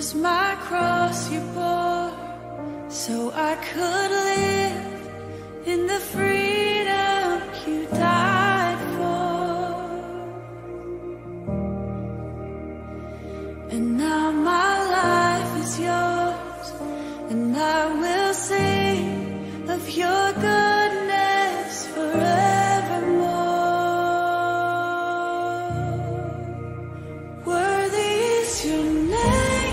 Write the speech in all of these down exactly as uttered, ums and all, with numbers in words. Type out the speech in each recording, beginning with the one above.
my cross you bore, so I could live in the freedom you died for. And now my life is yours, and I will sing of your goodness forevermore. Worthy is your name,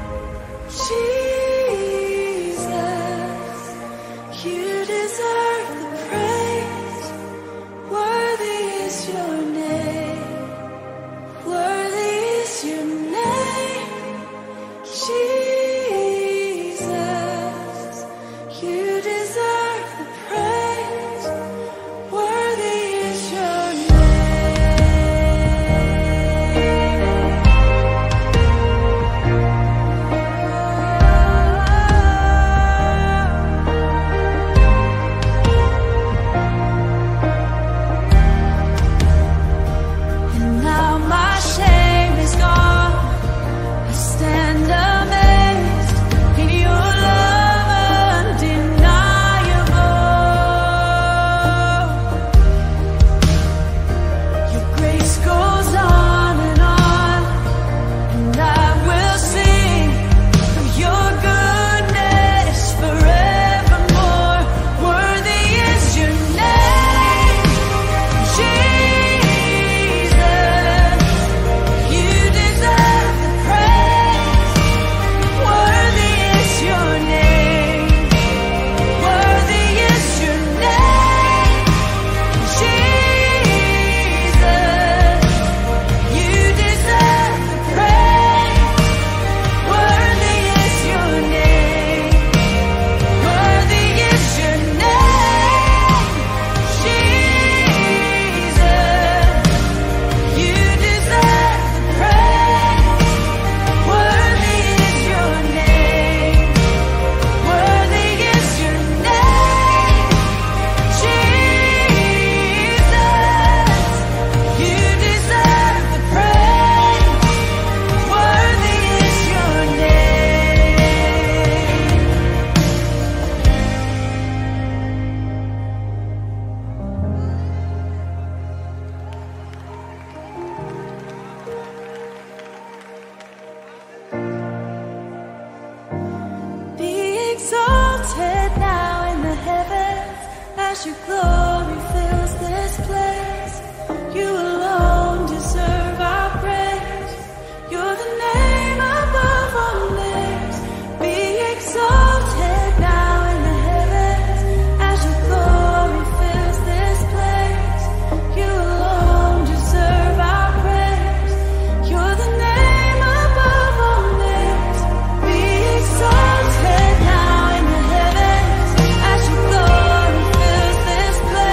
Jesus. You deserve the praise. Worthy is your name. Worthy is your name, Jesus. You deserve the praise. Worthy is your exalted now in the heavens as your glory fills this place. You alone deserve our praise. You're the name above all names. Be exalted now in the heavens as your glory fills this place. You alone deserve our praise. You're the name above all names. Be exalted now in the heavens as your glory fills this place.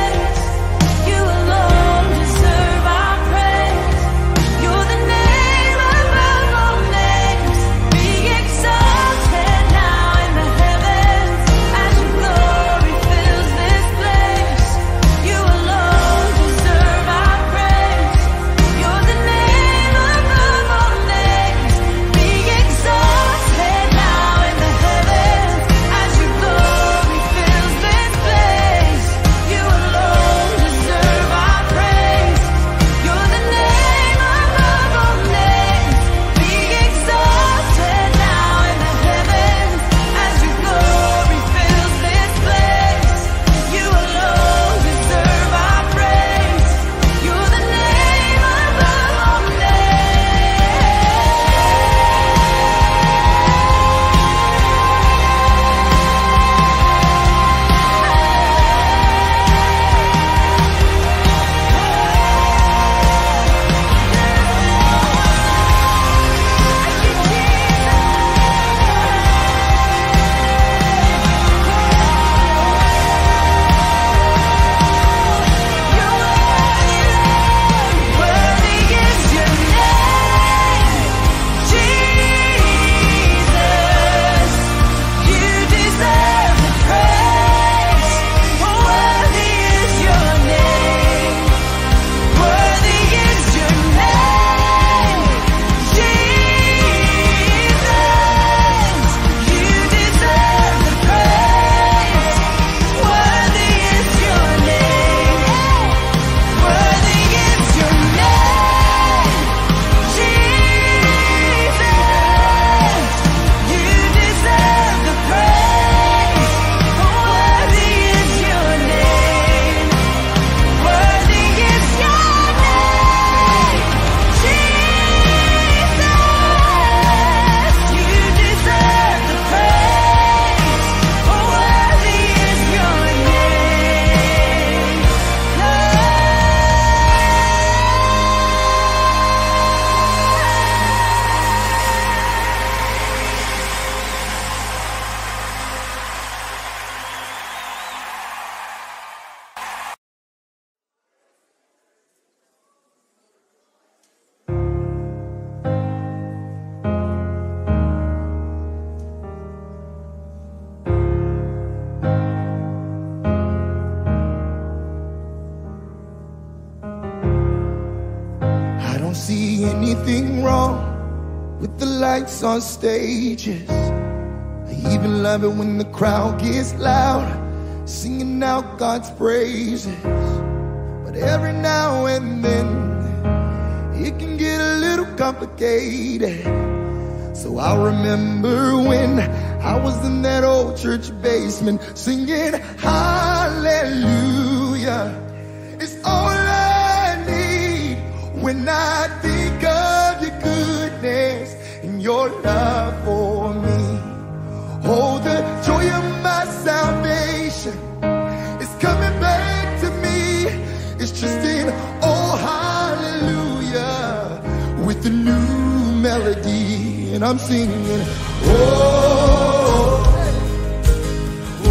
see anything wrong with the lights on stages. I even love it when the crowd gets loud, singing out God's praises. But every now and then it can get a little complicated. So I remember when I was in that old church basement singing hallelujah. It's all I need when I think of your goodness and your love for me. Oh, the joy of my salvation is coming back to me. It's just in oh hallelujah with a new melody. And I'm singing, oh, oh,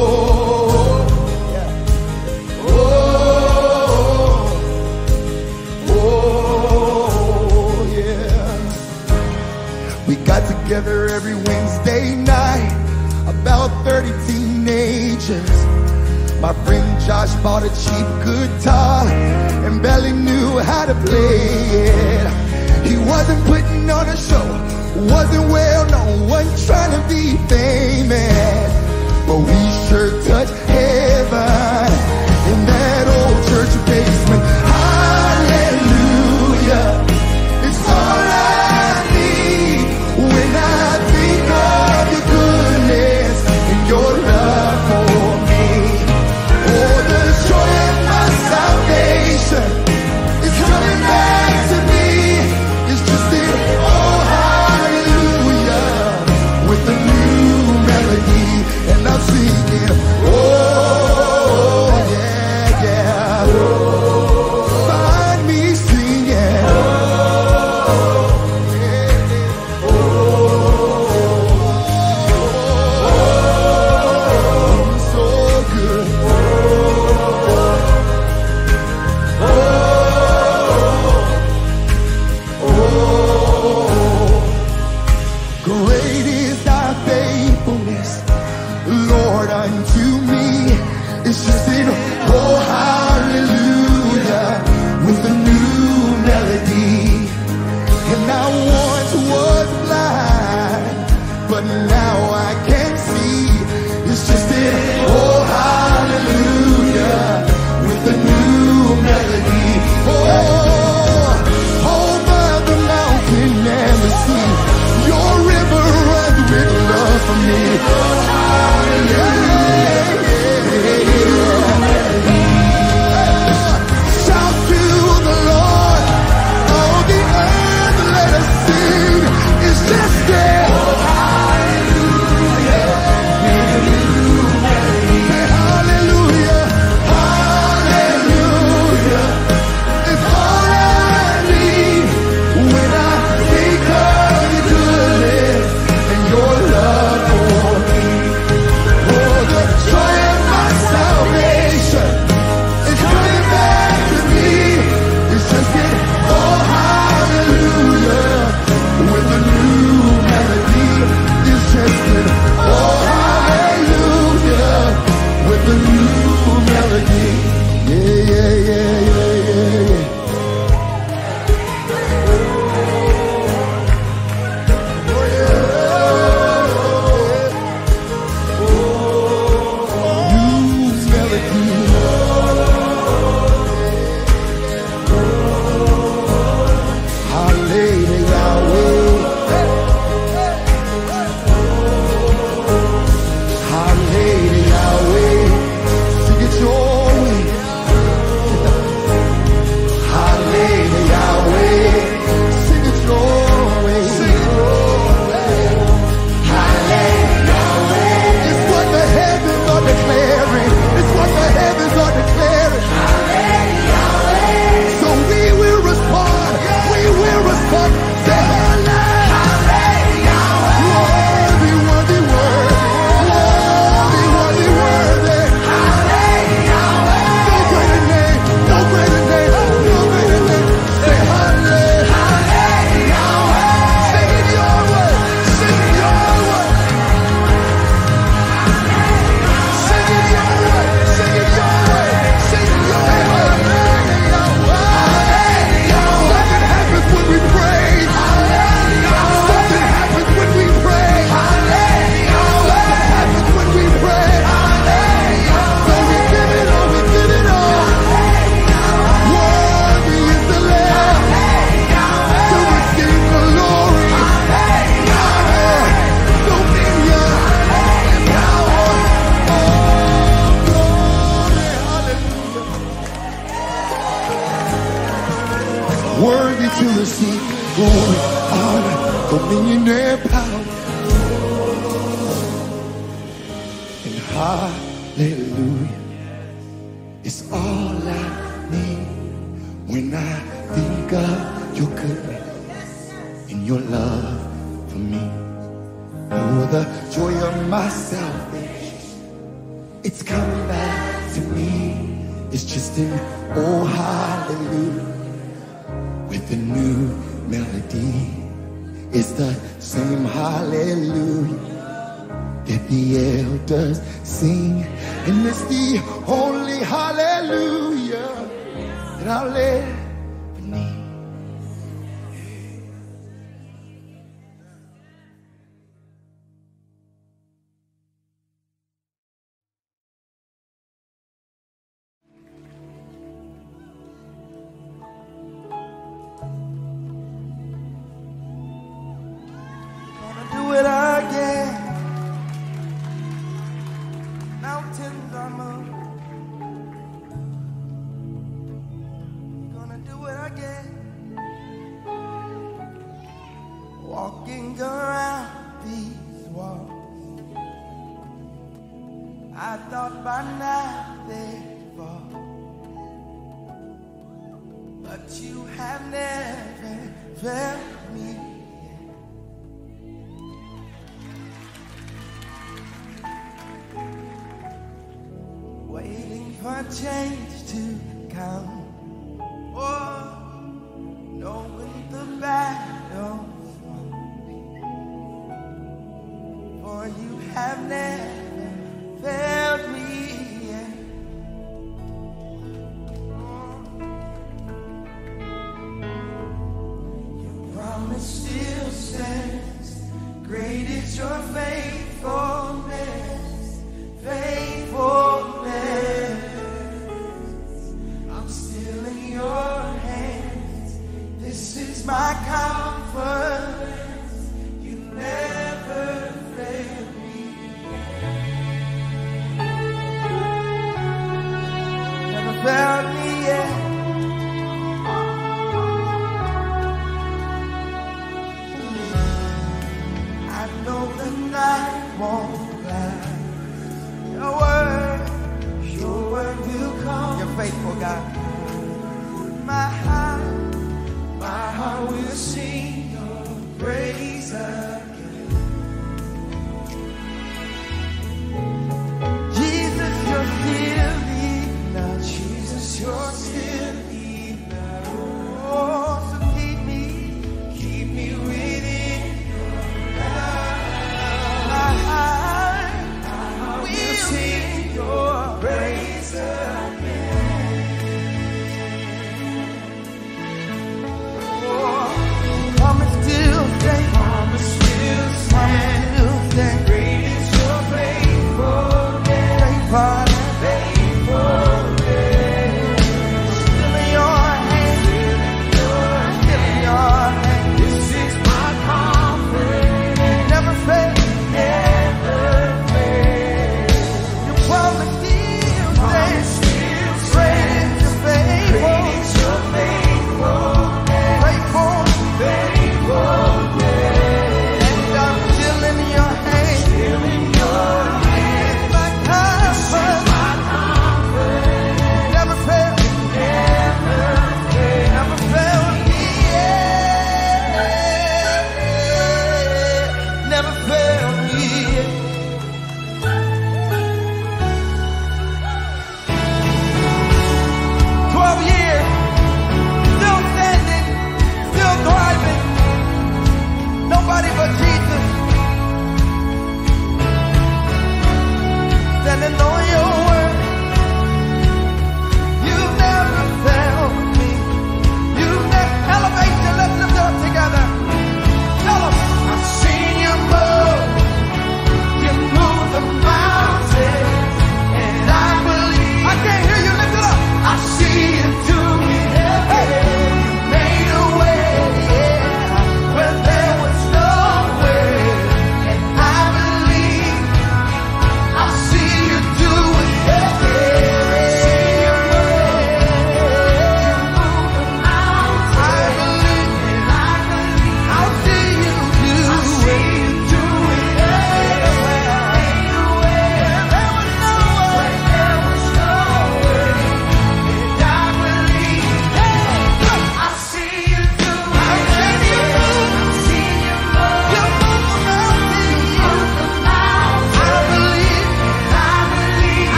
oh, oh, yeah. We got together every Wednesday night, about thirty teenagers. My friend Josh bought a cheap guitar and barely knew how to play it. He wasn't putting on a show, wasn't well known, wasn't trying to be famous, but we sure touched heaven in that old church basement. Hallelujah, it's all I need when I think of your goodness and your love for me. Oh, the joy of my salvation is coming back to me. It's just in oh with a new melody, and I'm singing, oh. glory, honor, dominion, and power. And hallelujah is all I need when I think of your goodness and your love for me. Oh, the joy of my salvation, it's coming back to me. It's just an oh hallelujah with a new melody. It's the same hallelujah that the elders sing, and it's the only hallelujah that I'll ever need. Walking around these walls, I thought by now they'd fall, but you have never felt me yet. Waiting for change to come, or knowing the battle, for you have never failed me yet. Your promise still stands. Great is your faithfulness, faithfulness. I'm still in your hands. This is my confidence. You never failed me. Never failed me yet. I know the night won't last. Your word, your word will come. You're faithful, God. My heart, my heart will sing your praise again. Jesus, you're still enough. Jesus, you're still enough. Oh, so keep me, keep me within your love. My heart, my heart will sing your praise again.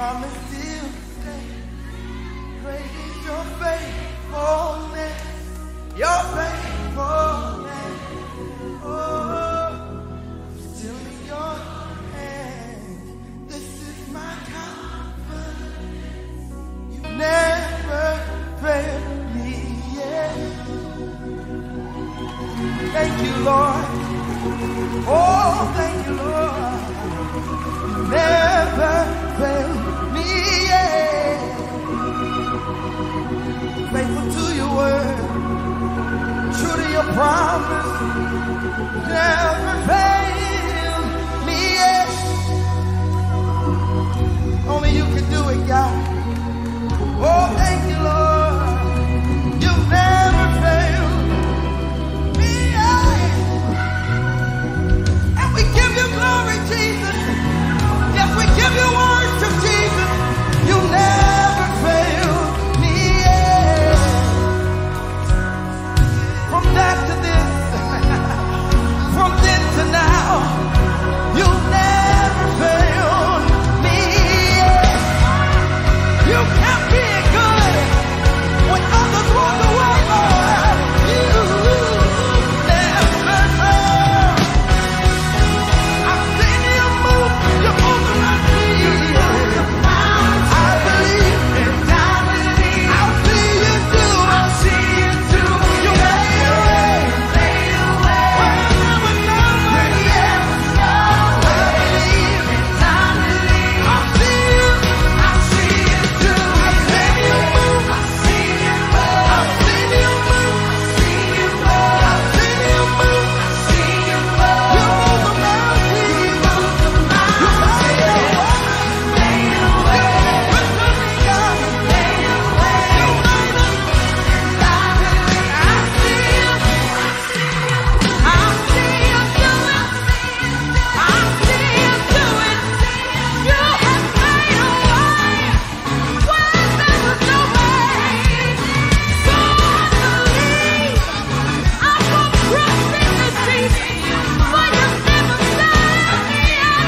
promise still stands. Great is your faithfulness, your faithfulness. Oh, still in your hands. This is my confidence. You never fail me yet. Thank you, Lord. Oh, thank you, Lord. You never fail me yet. Faithful to your word, true to your promise, never fail me yet. Only you can do it, God. Oh, thank you, Lord. You never fail me yet. And we give you glory, Jesus. Yes, we give you worship, Jesus. You never fail me yet. From that to this, from then to now, you never failed me yet. You kept being good when others walked away, Lord. You never failed. I've seen you move, you move my feet. I believe and I believe. I'll see you do, I'll see you do. You made a way, made a way. When there was no way, yeah. I believe and I believe. I'll see you, I'll see you do. I've seen you move, I've seen you move. I've seen you move, I've seen you move. I've seen you move, I've seen you move. You move the mountains, you move the mountains. You made a way, made a way. You made a way, you made a way. I see you, I see you do it. I see you do it. You have made a way when there was no way. So I believe I will trust in the deep, for you never failed me yet.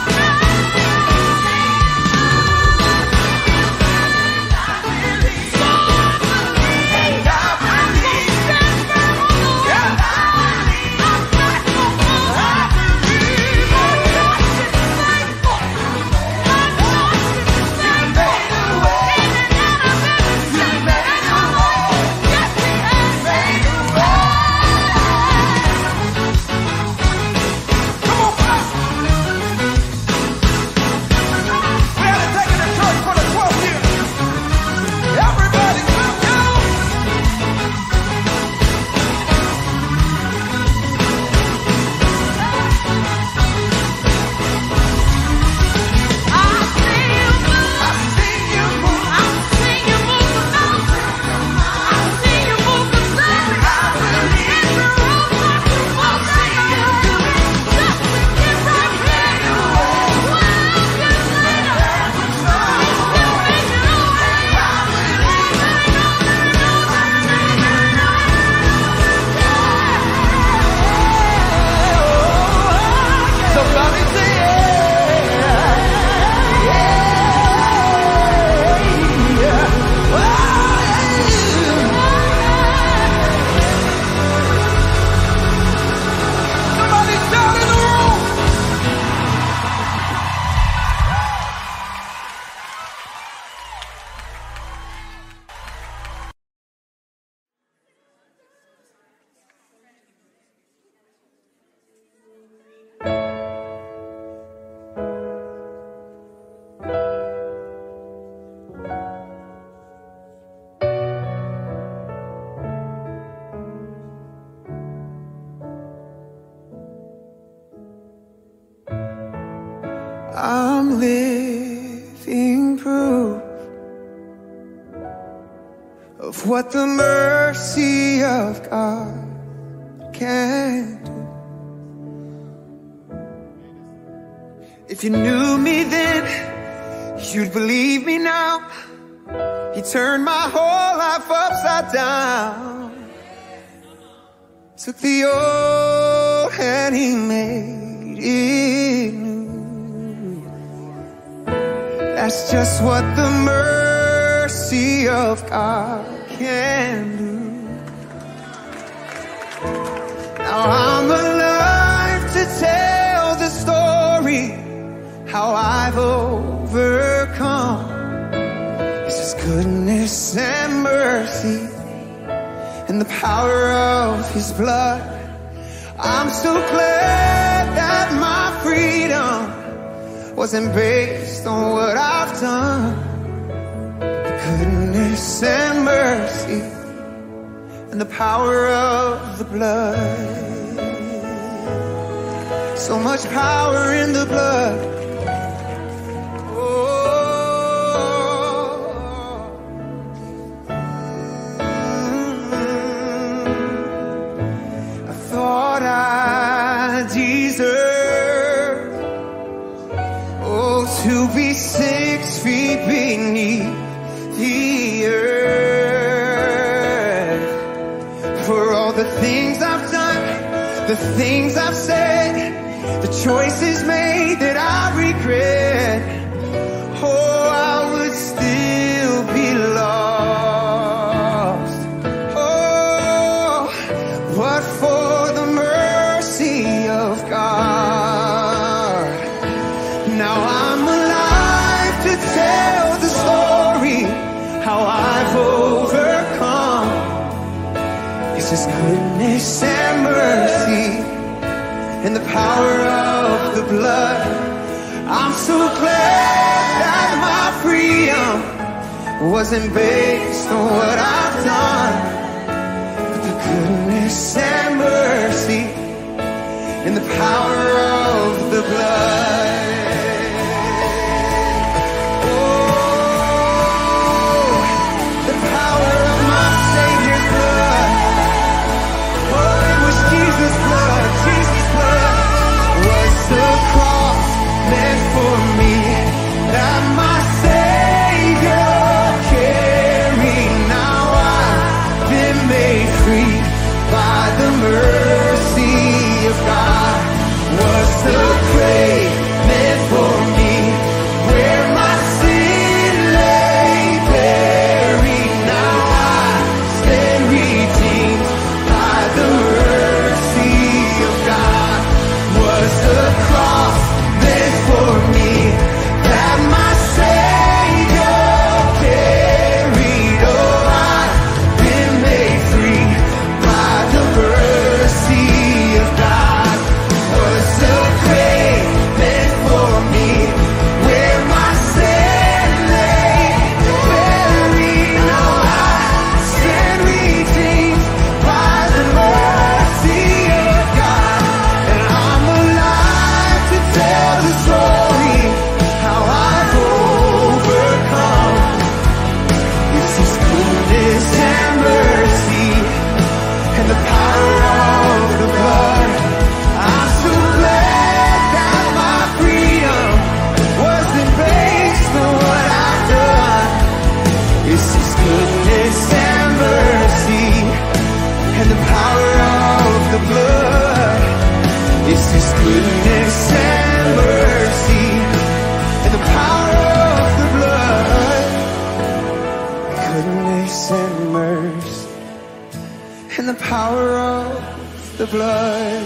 So I believe I will stand firm on the word. I'm not gonna fall. I believe my God is faithful. My God is faithful. In and out of every season and the way. Yes, He has made a way. Come on, clap. We haven't taken the church for the twelfth year. Everybody clap, go. I've seen you move. I've seen you move. I've seen you move the mountains. I've seen you move the sun. I believe in the roadblocks you won't take away. Just to get right here. Twelve years later, He's still making a way. Somebody say yeah, yeah, yeah. Oh, yeah. Somebody shout in the room. I'm living proof of what the mercy of God can do. If you knew me then, you'd believe me now. He turned my whole life upside down. Took the old and He made it new. That's just what the mercy of God can do. Now I'm alive to tell the story, how I've overcome. It's His goodness and mercy and the power of His blood. I'm so glad that my freedom wasn't based on what I've done. The goodness and mercy and the power of the blood. So much power in the blood. Mm-hmm. I thought I deserved, oh, to be six feet beneath the earth. For all the things I've done, the things I've said, the choices made that I regret, oh, I would still be lost. Oh, but for the mercy of God, now I'm alive to tell the story, how I've overcome. It's His goodness and mercy and the power of the blood. I'm so glad that my freedom wasn't based on what I've done, but the goodness and mercy and the power of the blood. Oh, the power of my Savior's blood. Oh, it was Jesus' blood, Jesus' blood. Was the cross meant for me, that my Savior carried? Now I've been made free by the mercy of God. Was the grave meant for me, where my sin lay buried? Now I stand redeemed by the mercy of God. Was the cross meant for me, that my Savior carried? Oh, I've been made free by the mercy of God. Was the grave meant for me, where my sin lay buried? Now I stand redeemed by the mercy of God. And I'm alive to tell the story, how I've overcome. It's His goodness and mercy and the power of the blood. I'm so glad that my freedom wasn't based on what I've done. It's His goodness and mercy and the power of the blood. It's His goodness and mercy and the power of the blood. Goodness and mercy and the power of the blood.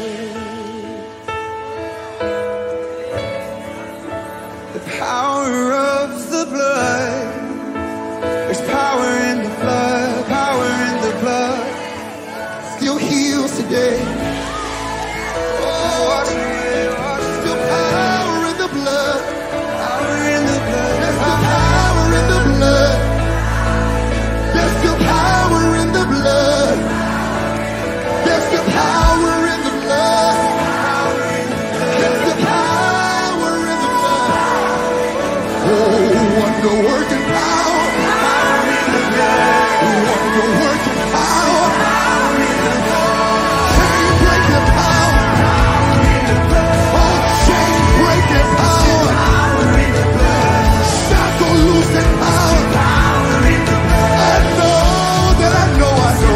The power of the blood. There's power in the blood, power in the blood. Still heals today. Oh, wash away, wash away. Still power in the blood, power in the blood. There's still power in the blood. There's still power in the blood. There's still power in the blood. There's still power in the blood. Oh, wonder working power. Wonder working power. Chain breaking power. Oh, chain breaking power. Shackle losing power. I know that I know I know.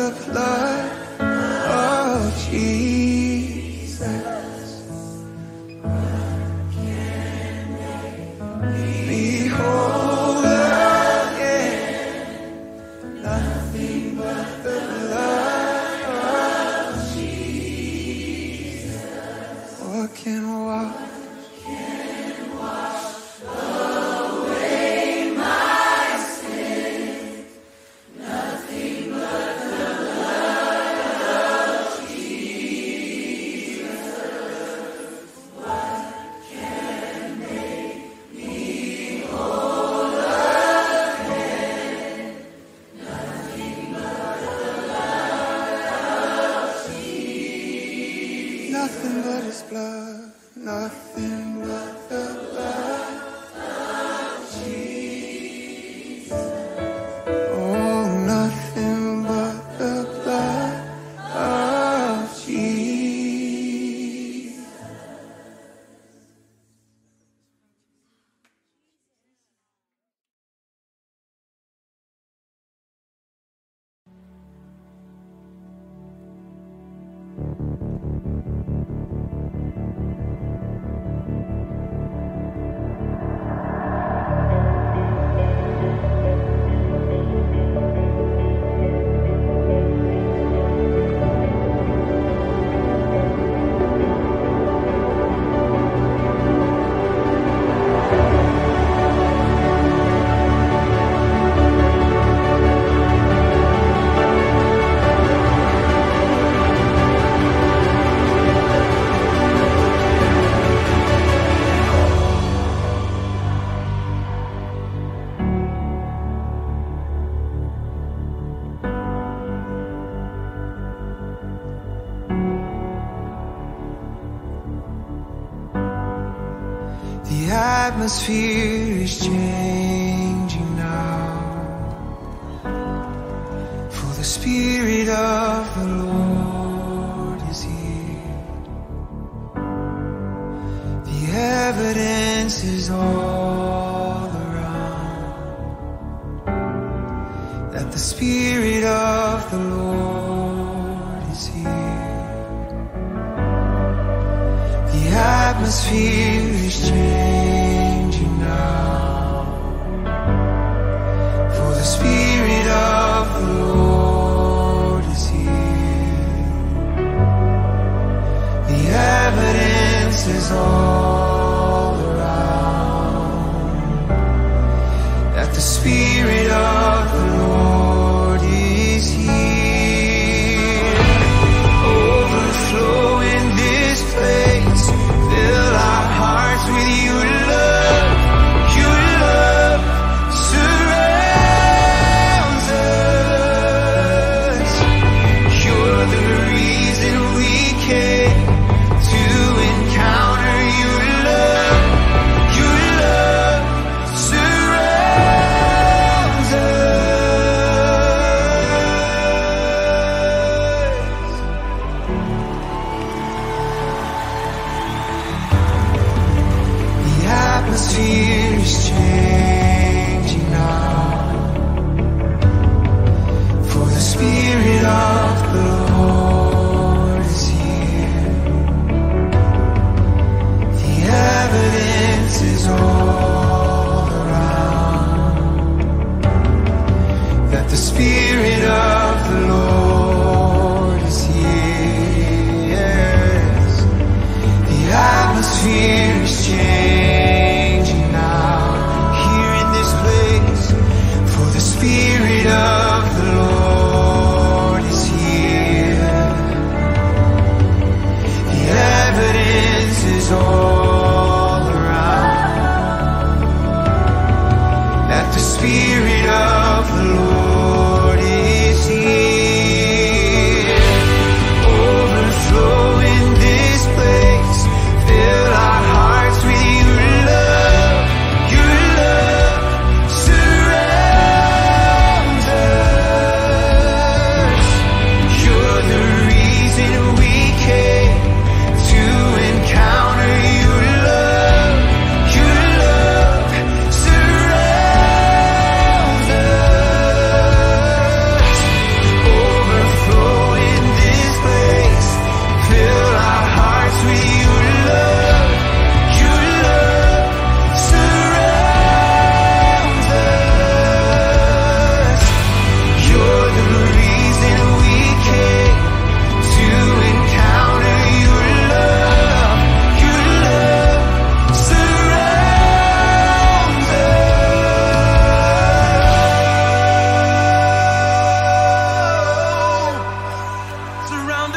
the blood of Jesus. Be whole again. Nothing but the blood of Jesus. What can wash? Nothing but his blood, nothing but the blood of Jesus. Oh, nothing but the blood of Jesus. The atmosphere is changing now, for the Spirit of the Lord is here. The evidence is all around that the Spirit of the Lord is here. The atmosphere is changing now, for the Spirit of the Lord is here. The evidence is all around that the Spirit of the Lord is here. Overflow in this place. Fill our hearts with your love. Your love surrounds us. You're the reason we came to encounter your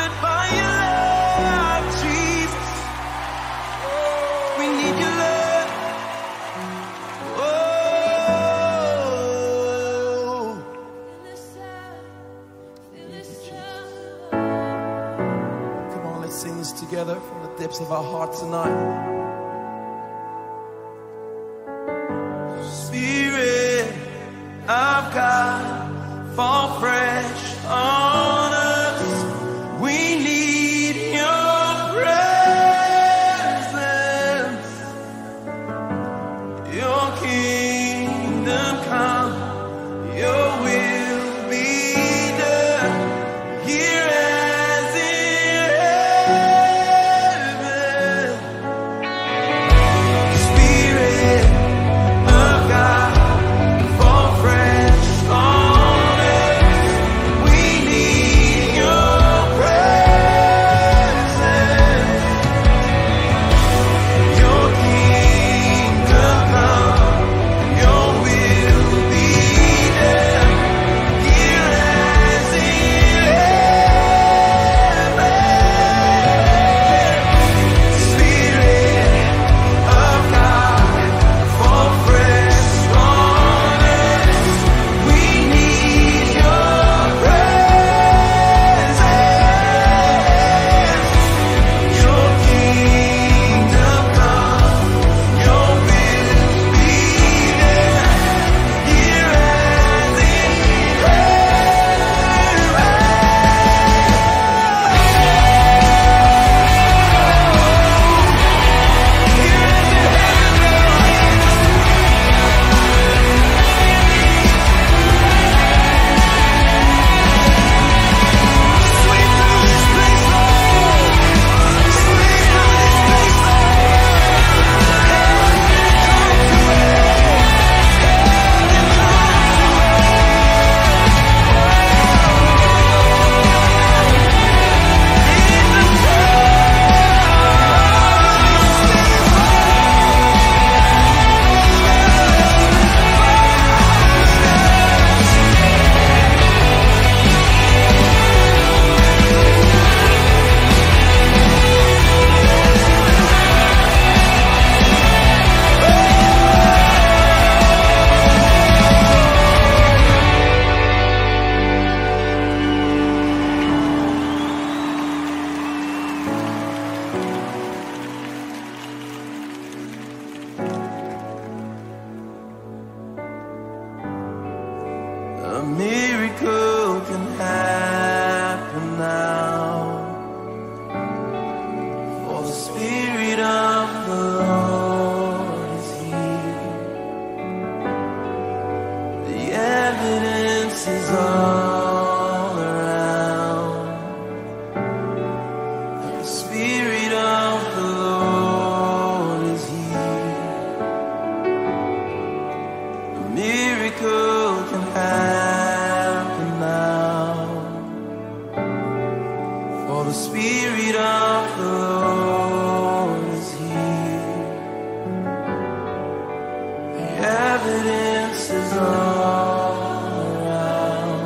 surrounded by your love, Jesus. We need your love. Oh. Come on, let's sing this together from the depths of our hearts tonight. Spirit of God, fall fresh on us. We need your presence. Your kingdom come, your will be done here as in heaven. Spirit of God, fall fresh on us. We need your presence. Your kingdom come, your will be done here as in heaven. Spirit of God, fall fresh on us. We need your presence. Your kingdom come, your will be done here as in a miracle can happen now. For the Spirit of the Lord is here. The evidence is all around that the Spirit of the Lord is here. A miracle can happen now. For the Spirit of the Lord is here. The evidence is all around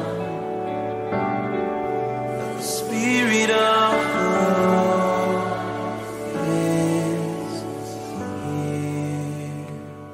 that the Spirit of the Lord is here.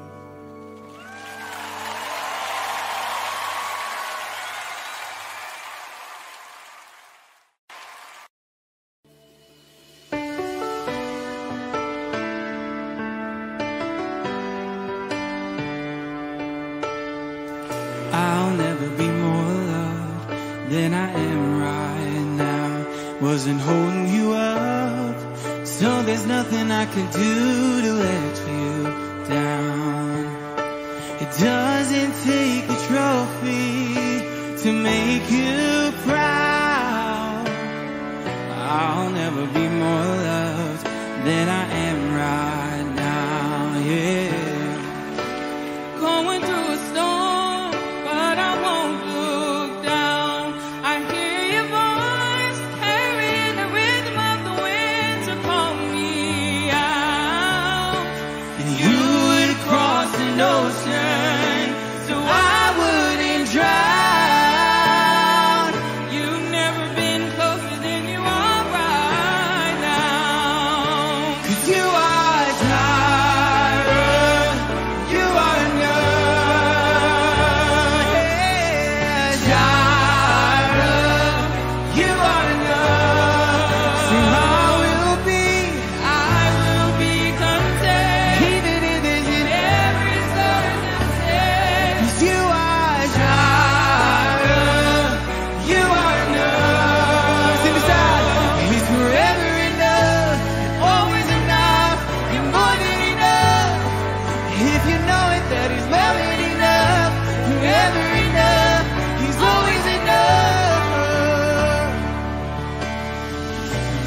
I'll never be more loved than I am right now. Wasn't holding you up, so there's nothing I can do to let you down. It doesn't take a trophy to make you proud. I'll never be more loved than I am right now, yeah. Going through a storm, but I won't look down. I hear your voice carrying the rhythm of the wind to call me out. And you would cross an ocean so I wouldn't drown. You've never been closer than you are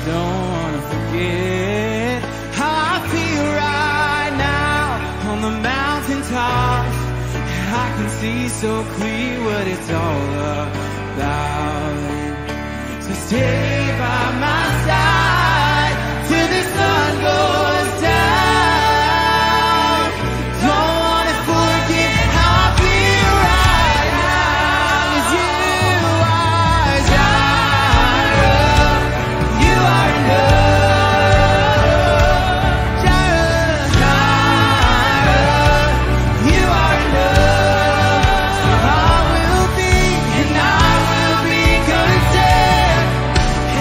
don't wanna forget how I feel right now on the mountaintops. I can see so clear what it's all about. So stay by my side till the sun goes down. Don't wanna forget how I feel right now. 'Cause you are Jireh, you are enough. Jireh, Jireh, you are enough. I will be and I will be content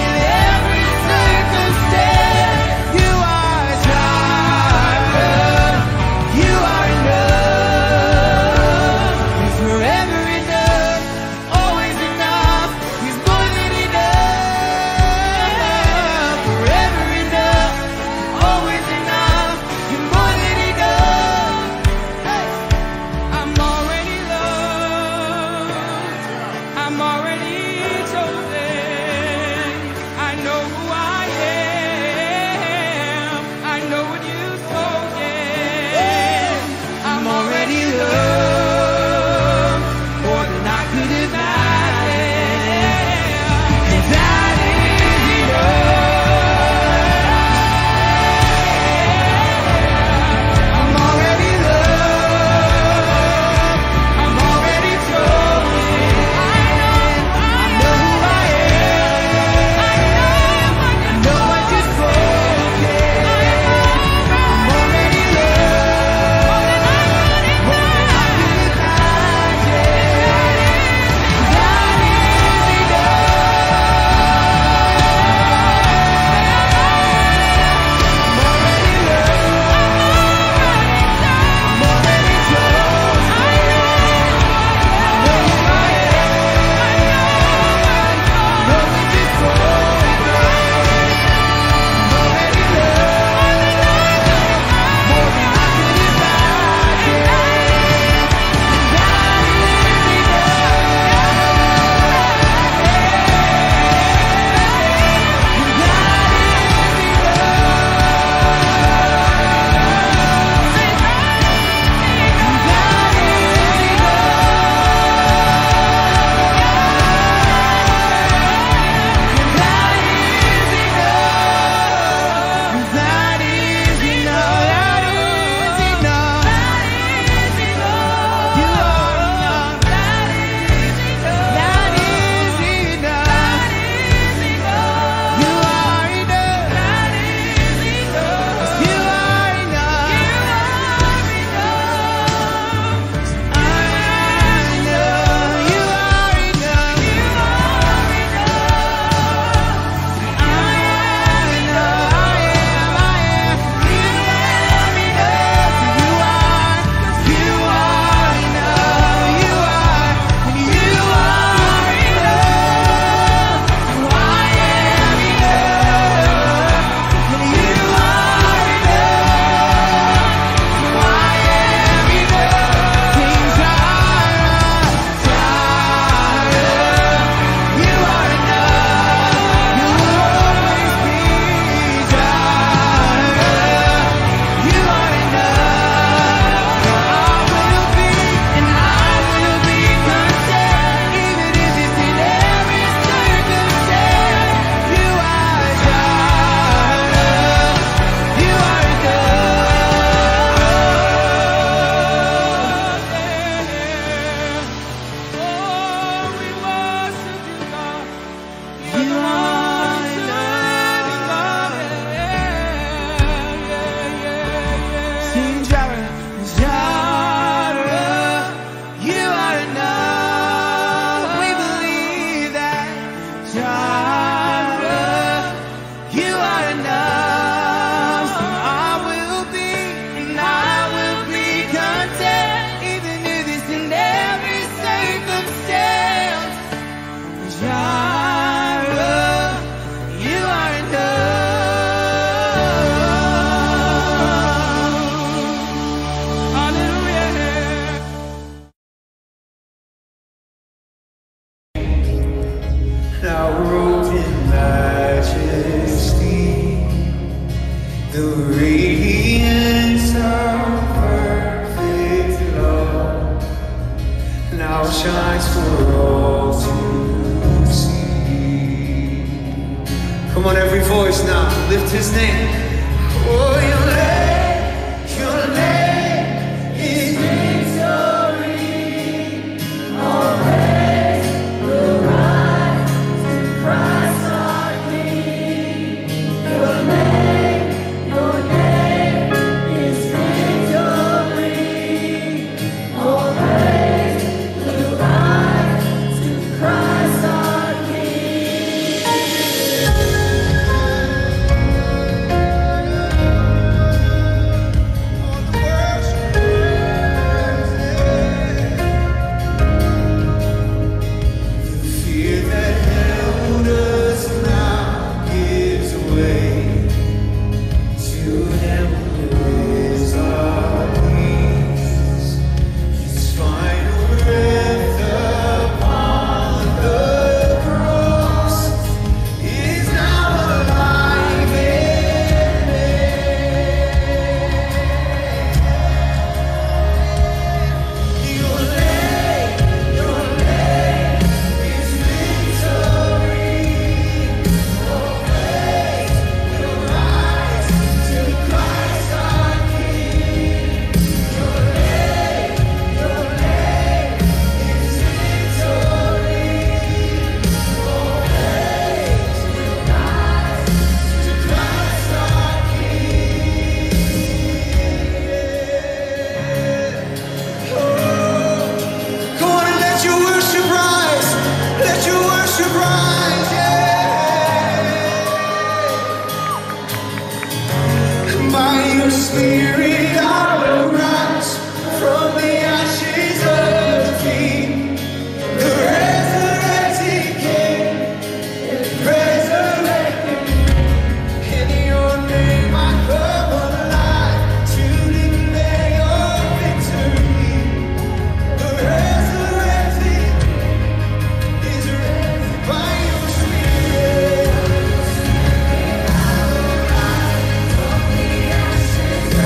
Come on, every voice now, lift his name. Oh, your name, your name is victory. Always will rise to Christ our King. Your name, your name is victory. Always will rise to Christ our Spirit, I will rise from the ashes of defeat. The resurrected King is resurrected. In your name I come alive to declare your victory. The resurrected is raised by your Spirit. I will rise from the ashes of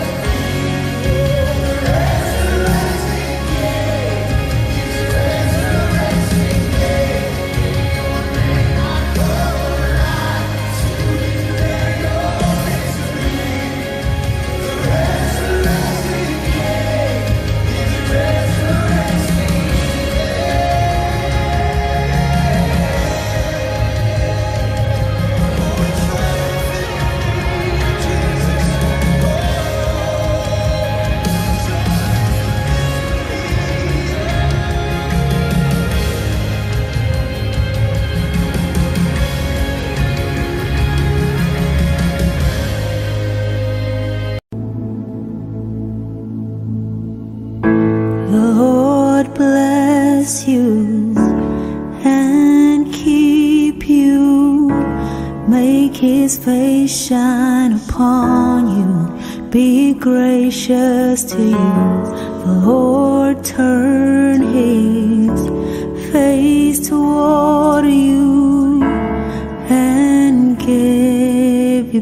The Lord bless you and keep you. Make his face shine upon you. Be gracious to you. The Lord turn his face toward you and give you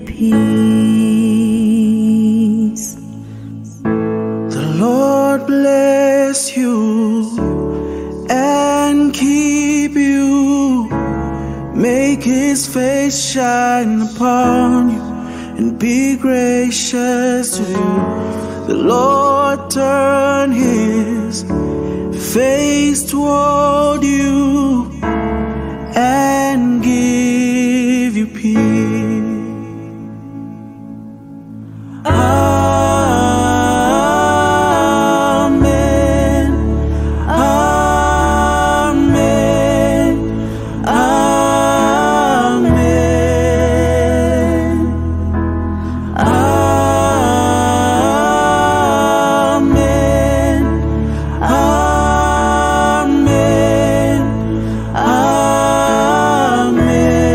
peace. The Lord bless you and keep you. Make his face shine upon you and be gracious to you. The Lord turn his face toward you and give you peace. Amen.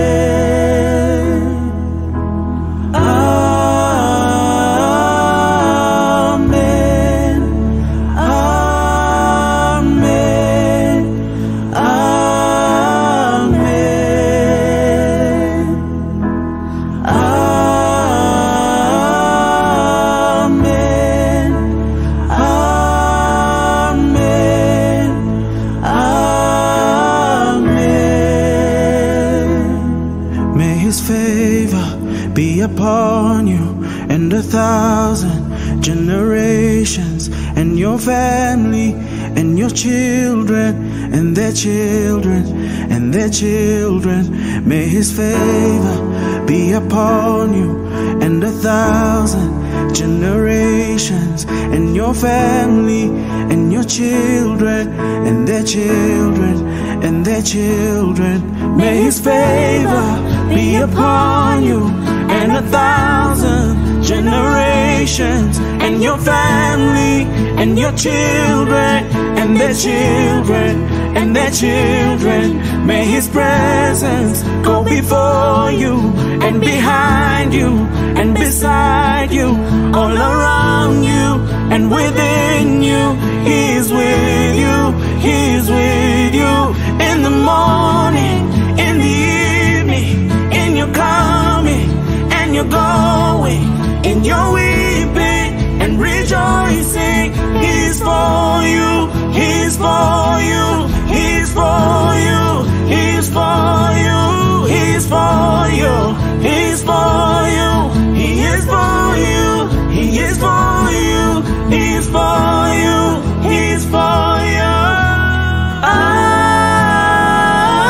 his favor be upon you and a thousand generations, and your family and your children and their children and their children. May his favor be upon you and a thousand generations, and your family and your children and their children and their children. May his favor be upon you and a thousand generations, and your family and your children and their children and their children. May his presence go before you and behind you and beside you, all around you and within you. He is with you, he is with you. In the morning, in the evening, in your coming and your going, in your weeping and rejoicing. He's for you, he's for you, he's for you, he's for you, he's for you, he's for you, he is for you, he is for you, he's for you, he's for you. Ah.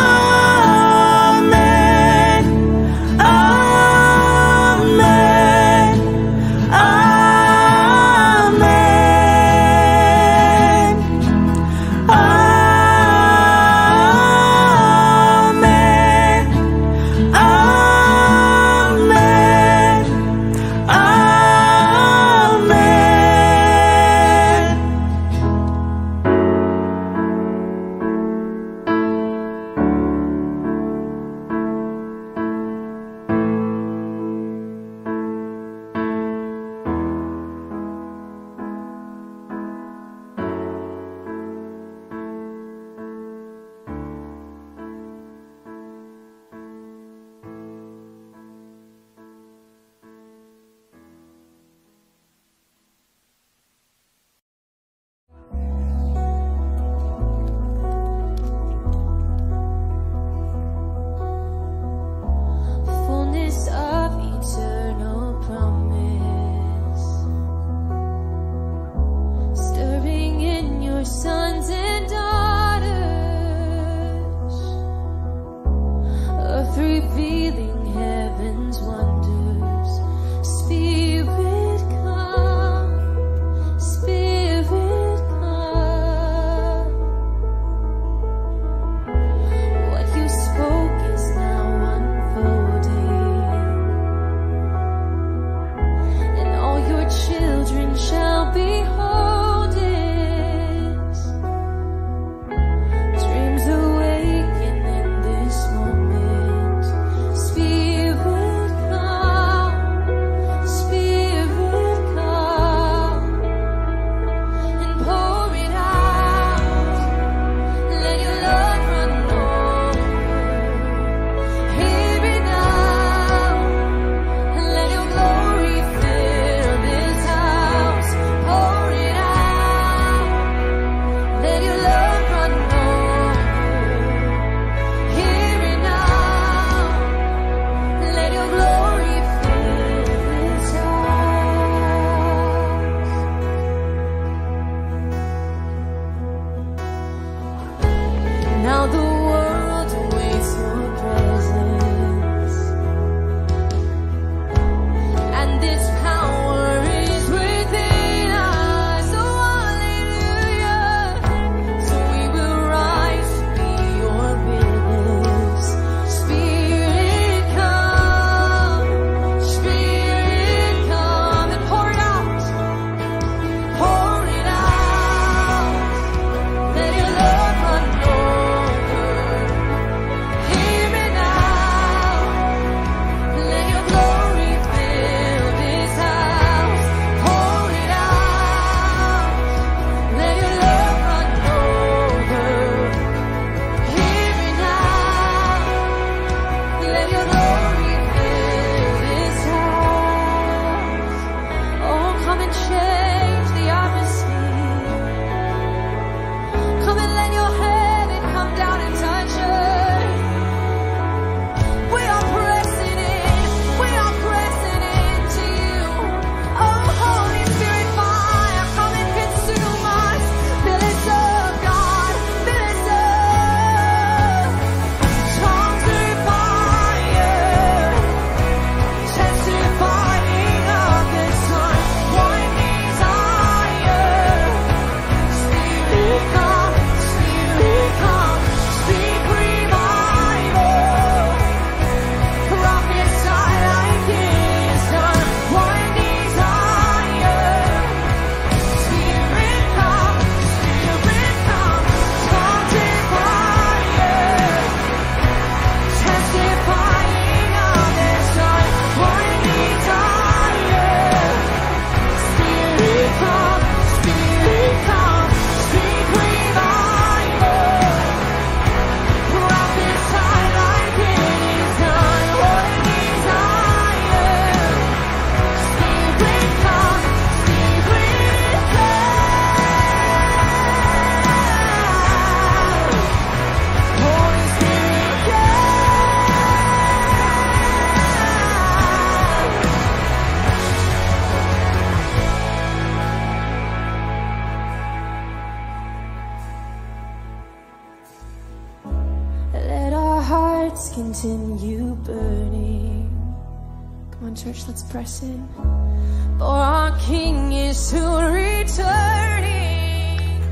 burning. Come on, church, let's press in. For our King is soon returning.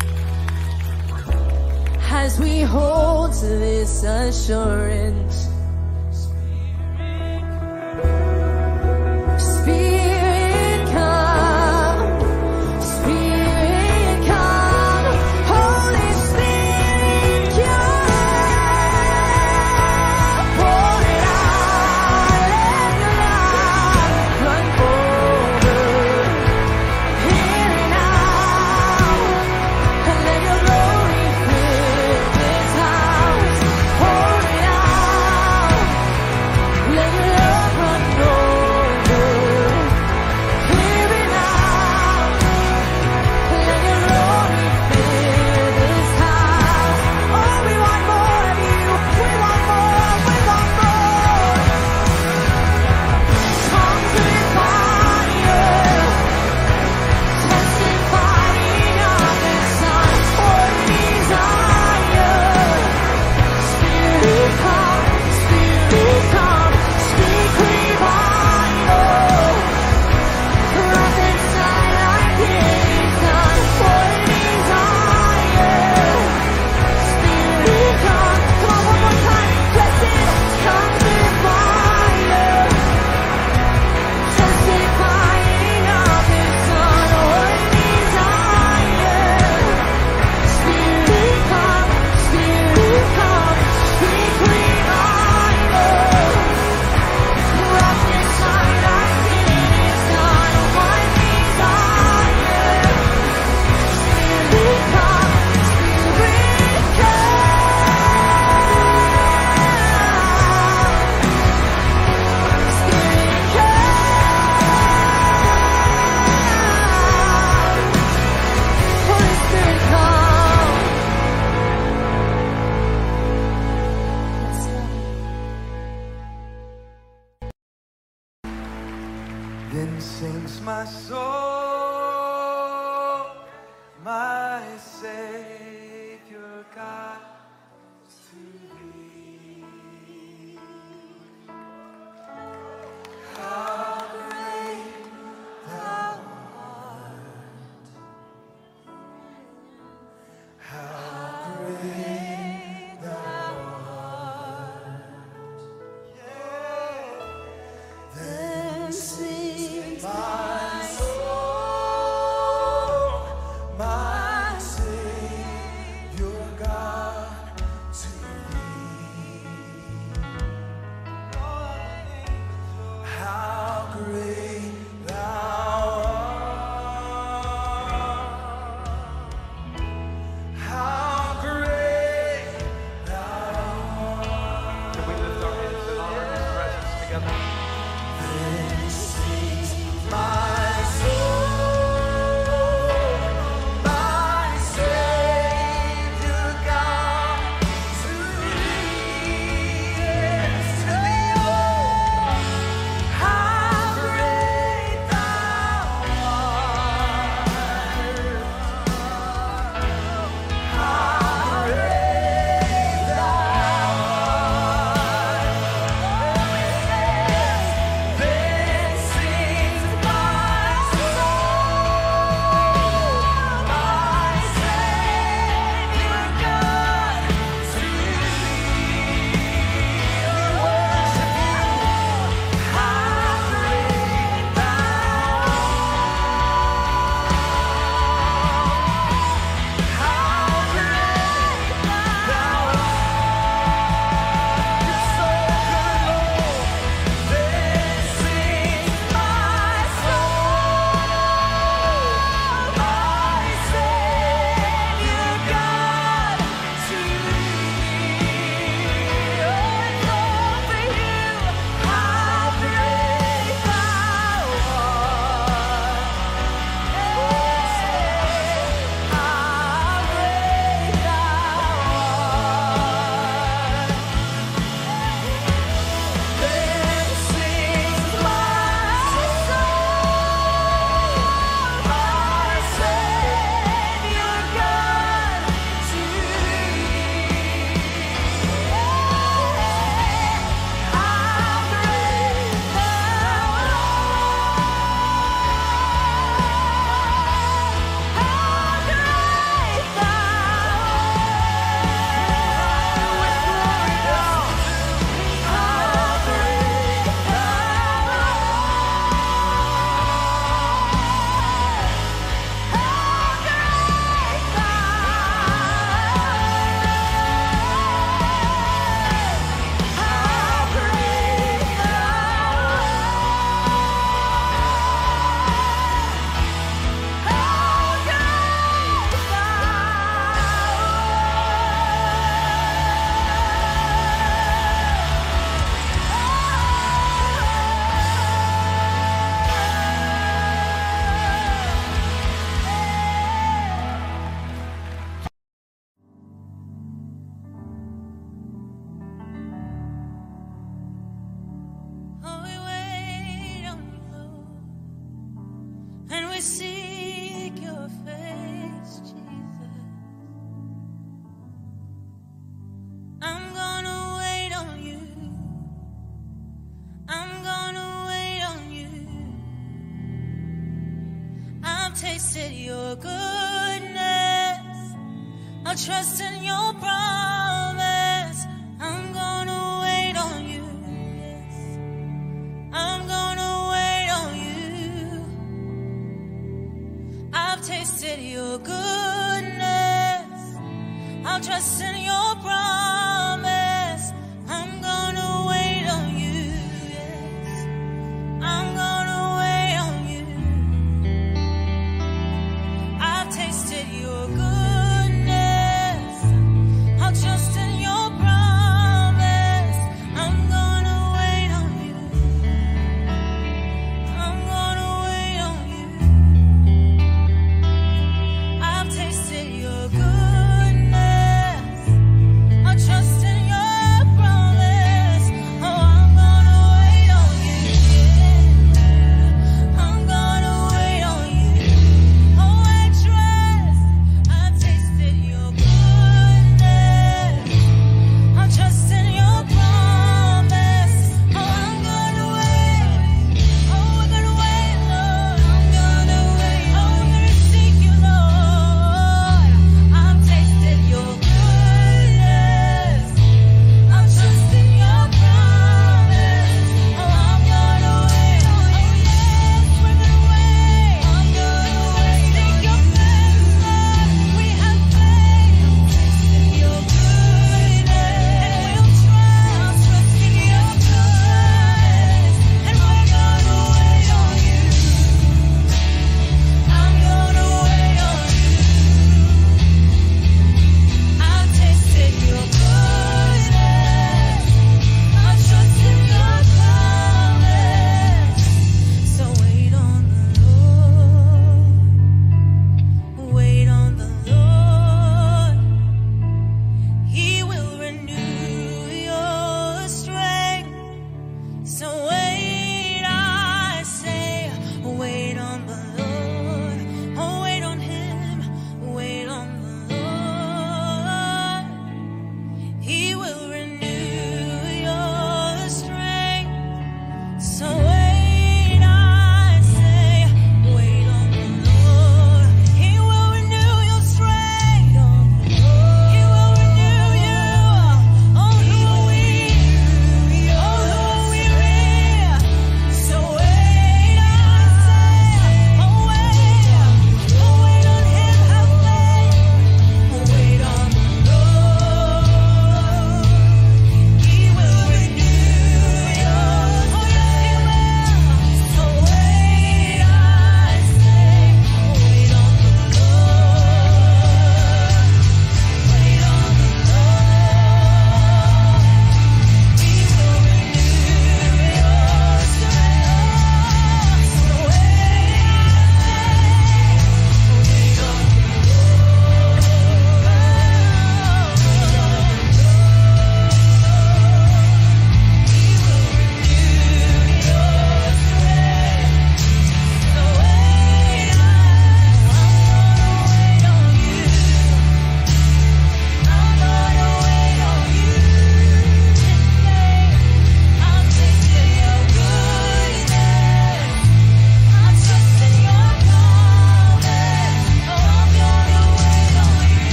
As we hold to this assurance, Spirit come, Spirit come, Holy Spirit come, pour it out, let your love run over, here and now, and let your glory fill this house, pour it out, let your love run over. Then sings my soul, my Savior God, to thee. How great thou art, how great thou art, yeah. Then sings my soul, my Savior God, to thee. How great thou art, how great thou art. Can we lift our hands and honor His presence together? Then sings my soul, my Savior God, to thee, yes, to thee, oh, how great thou art, how great thou art. Oh, we say, seek your face, Jesus. I'm gonna wait on you. I'm gonna wait on you. I've tasted your goodness. I'll trust in your promise. I'm gonna wait on you. Yes. I'm gonna wait on you. I've tasted your goodness. I'll trust in your promise. I'm gonna wait on you. Yes. I'm gonna wait on you. I've tasted your goodness. I'll trust in your promise. I'm gonna wait on you. I'm gonna wait on you. I've tasted your goodness. I'll trust in your promise. Oh, I'm gonna wait on you. Yeah. I'm gonna wait on you. Oh, I trust. I've tasted your goodness. I'll trust in your promise. Oh, I'm gonna wait. Oh, we're gonna wait, Lord. I'm gonna wait. Oh, we're gonna seek you, Lord. I've tasted your goodness. I'll trust in your promise. Oh, I'm gonna wait. Oh, yes, we're gonna wait. I'm gonna wait. Seek your face, Lord. We have faith. Tasted your goodness. And we'll trust. Trust in your goodness. And we're gonna wait on you. I'm gonna wait on you. I've tasted your goodness. I'll trust in your promise. So wait on the Lord. Wait on the Lord. He will renew your strength. So wait, I say, wait on the Lord. Oh, wait on him. Wait on the Lord. He will renew your strength. So wait, I say, wait on the Lord. He will renew your strength. He will renew you. Oh, who are we? Oh, who are we?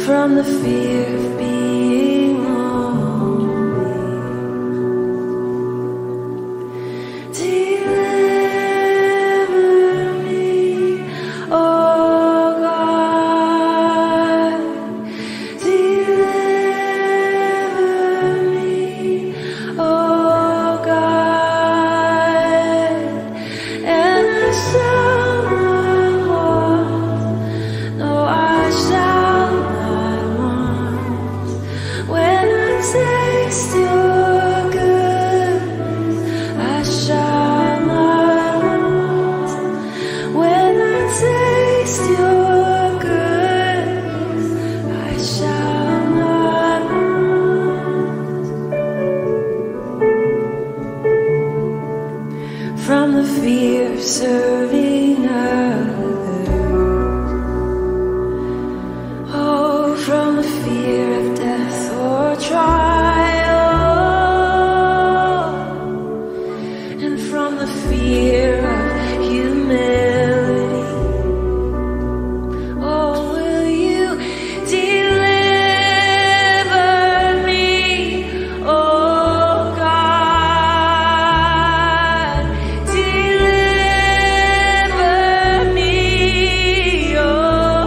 from the fear of being lonely. Deliver me, oh God. Deliver me, oh God. And I shall not want, no, I shall not want. When I taste your goodness, I shall not want. When I taste your goodness, I shall not want. From the fear of serving others, oh, from the fear of death or trial, and from the fear of humility. Oh, will you deliver me, oh God. Deliver me, oh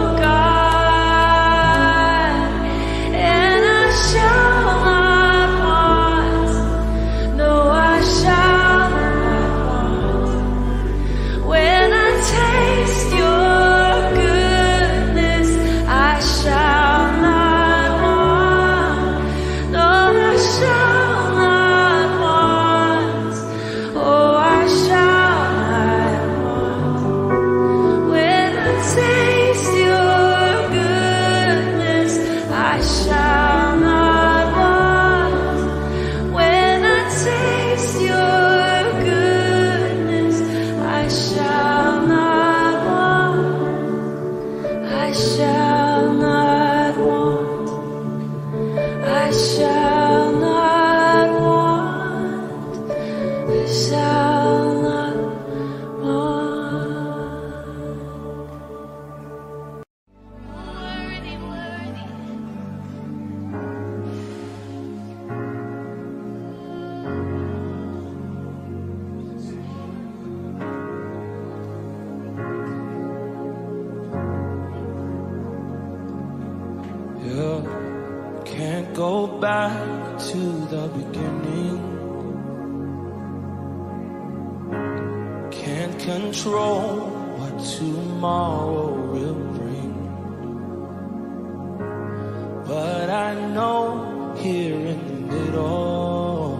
God. And I shall not want, no, I shall not want. When I taste your goodness, I shall not want, no, I shall not want, oh, I shall not want. When I taste your goodness, I shall not want. When I taste your goodness, I shall not want. I shall not want. I shall not want. I shall not want. Worthy, worthy. You can't go back to the beginning. Can't control what tomorrow will bring. But I know here in the middle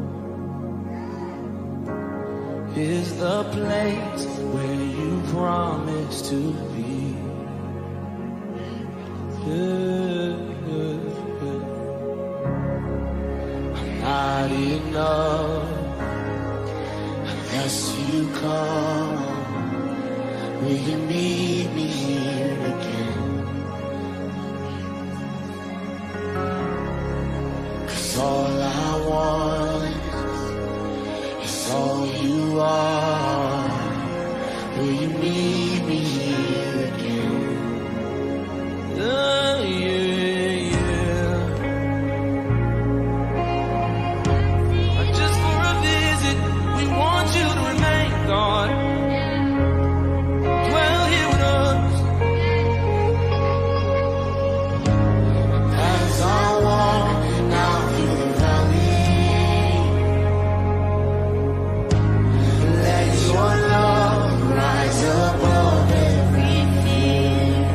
is the place where you promised to be. I'm not enough unless you come. Will you meet me here again? 'Cause all I want is all you are. Will you meet me here again? Uh, yeah, yeah. Just for a visit, we want you to remain, God. Dwell here with us. As I walk now through the valley, let your love rise above every fear.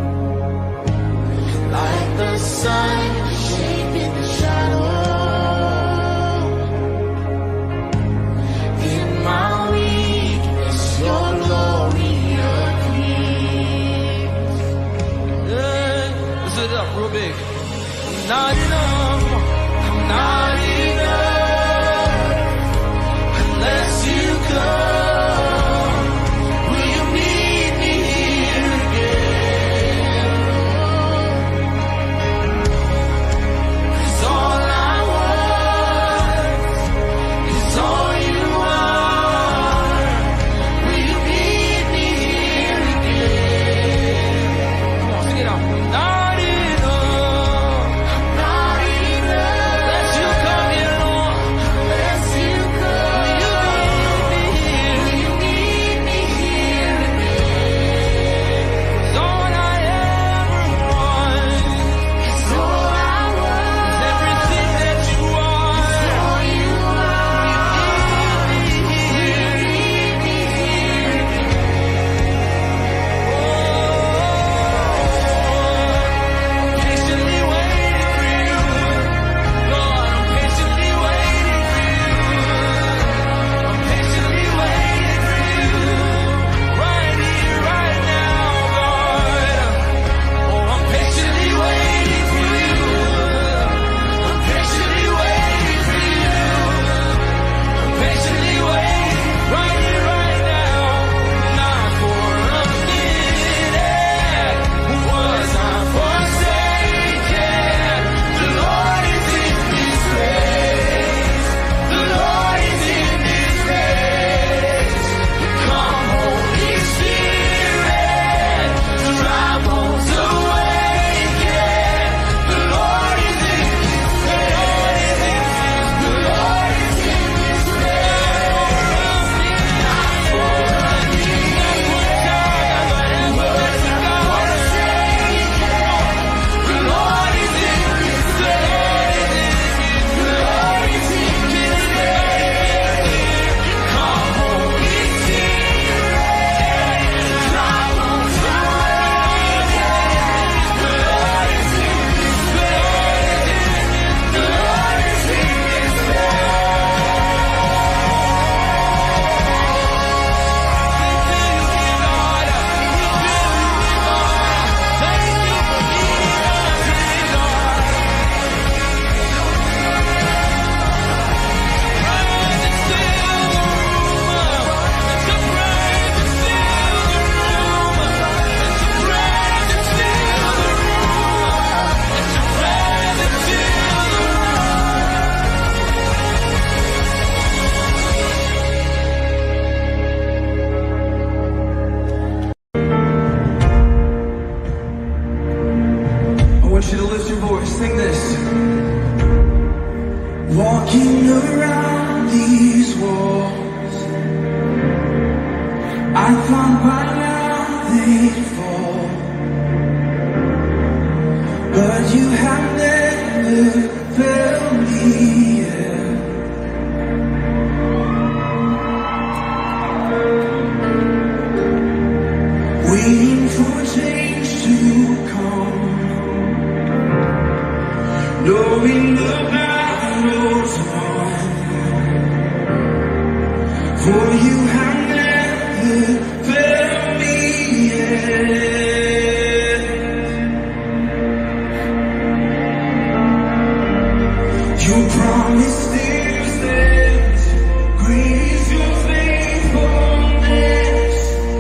Like the sun shaping the shadow, in my weakness your glory appears. Yeah, let's it up real big. I'm not enough, I'm not enough unless you come. Will you meet me here again? 'Cause all I want is all you are. Will you meet me here again? Come on, sing it out. Not enough. sing this. Walking around these walls, I thought by now they'd fall, but you have never failed me yet. Waiting for change to come, knowing the battle's won, for you have never failed me yet. Your promise still stands, great is your faithfulness,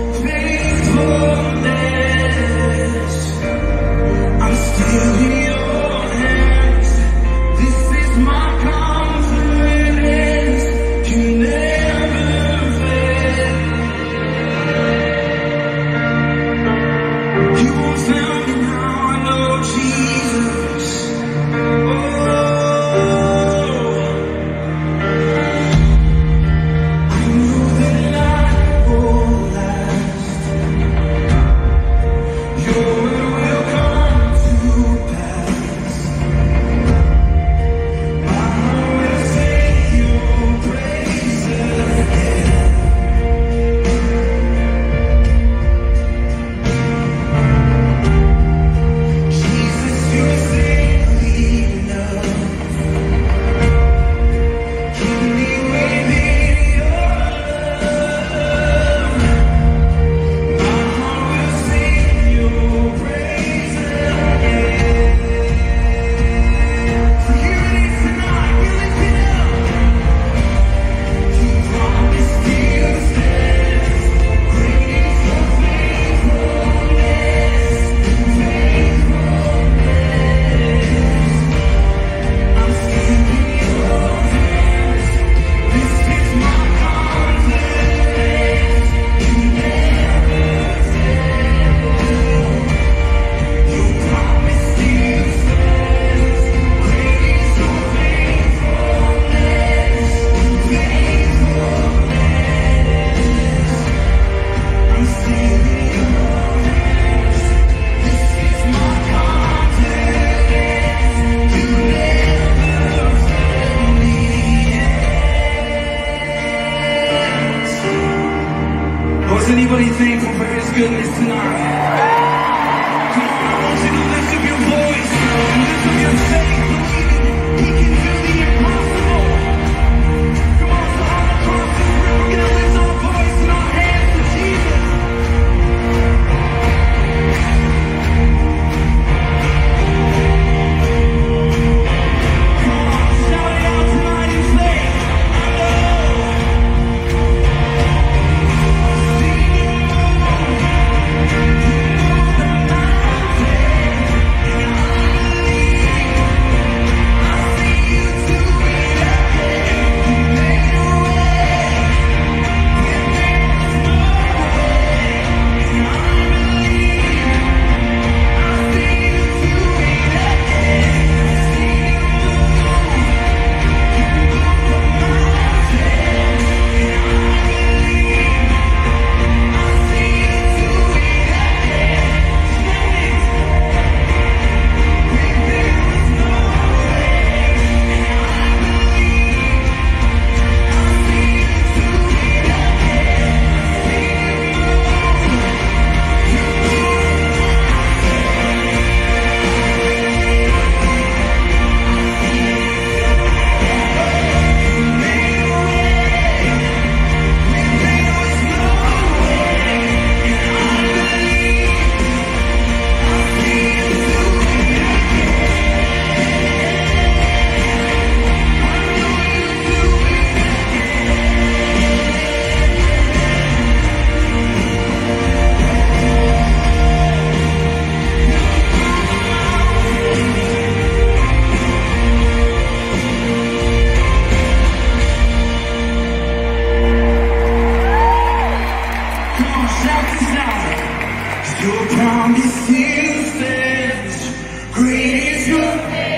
faithfulness. I'm still in your hands, this is my confidence, you never fail. You won't fail me now, I know Jesus. Oh, I know that life will last, your will will come to pass. My heart will sing your praise again. Jesus, you're safely enough. Keep me within your love. My heart will sing your praise again. So here it is tonight, we lift it up. You promise still stands, great is your faithfulness, faithfulness. I'm still in your hands, this is my confidence, you never fail. Your promise still stands, great is your faithfulness, faithfulness. I'm still in your hands, this is my confidence, you never fail me yet. Oh, is anybody thankful for his goodness tonight? Come on, I want you to lift up your voice and lift up your faith, believing he can do the impossible. Come on, so all across this room, we're gonna lift our voice and our hands to Jesus. Come on, shout it out tonight in faith. I know. See you move, you move the mountain, and I believe. I see you do it again. You made a way when there was no way, and I believe. I see you do it again. See you move, you move the mountain, and I believe. I see you do it again. When there was no way, and I believe. I see you do it again. See you move, you move the made a way when there was no way, and I believe. I see you do it again. I know you do it Come on, shout this out. Your promise still stands, great is your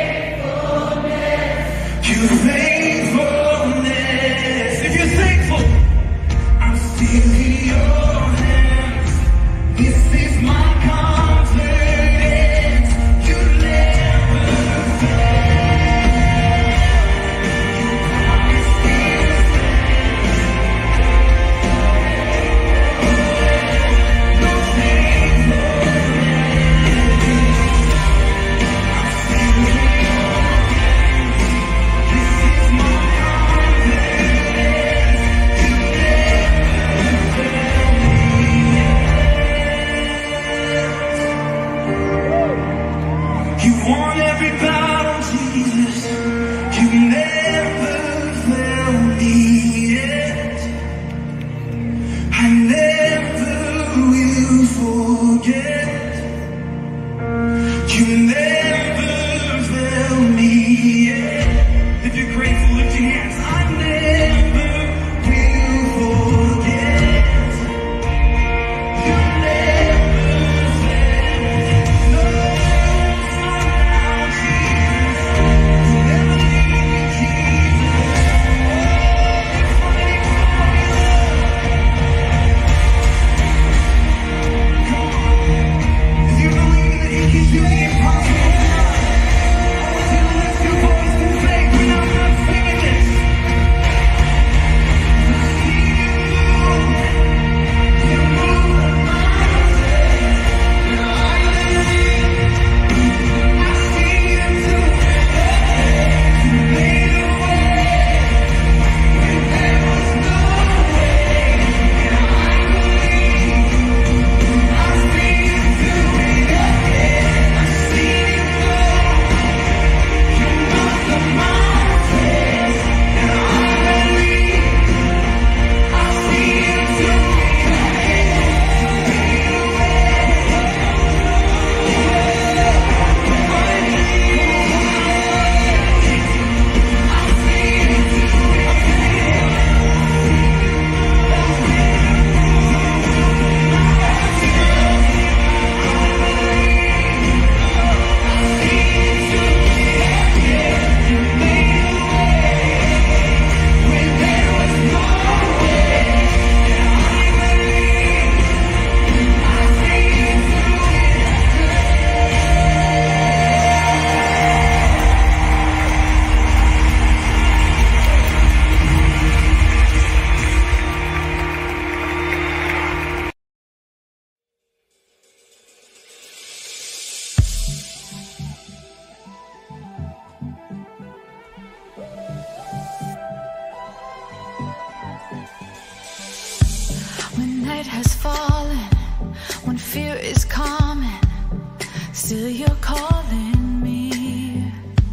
has fallen, when fear is common, still you're calling me.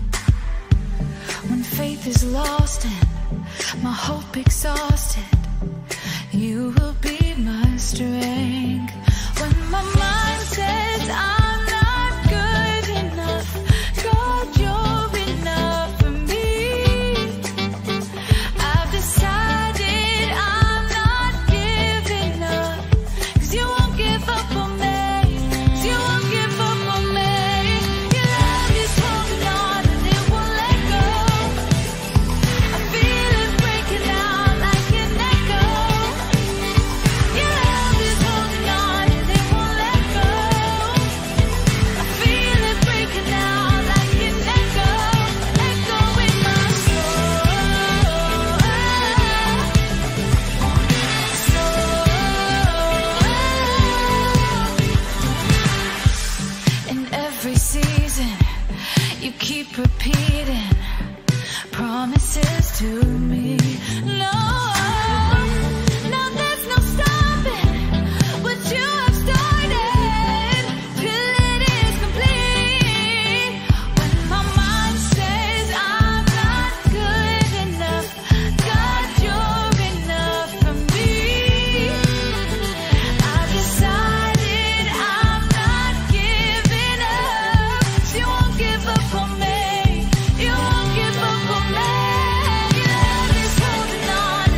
When faith is lost and my hope exhausted, you will be my strength. When my mind says I'm not good enough, God, you're enough for me. I've decided I'm not giving up, 'cause you won't give up on me, 'cause you won't give up on me. Your love is holding on and it won't let go. I feel it breaking out like an echo. Your love is holding on and it won't let go. I feel it breaking out like an echo, echo in my soul. In every season, you keep repeating promises to me. No, no, there's no stopping what you have started till it is complete. When my mind says I'm not good enough, God, you're enough for me. I've decided I'm not giving up. You won't give up on me. You won't give up on me. Your love is holding on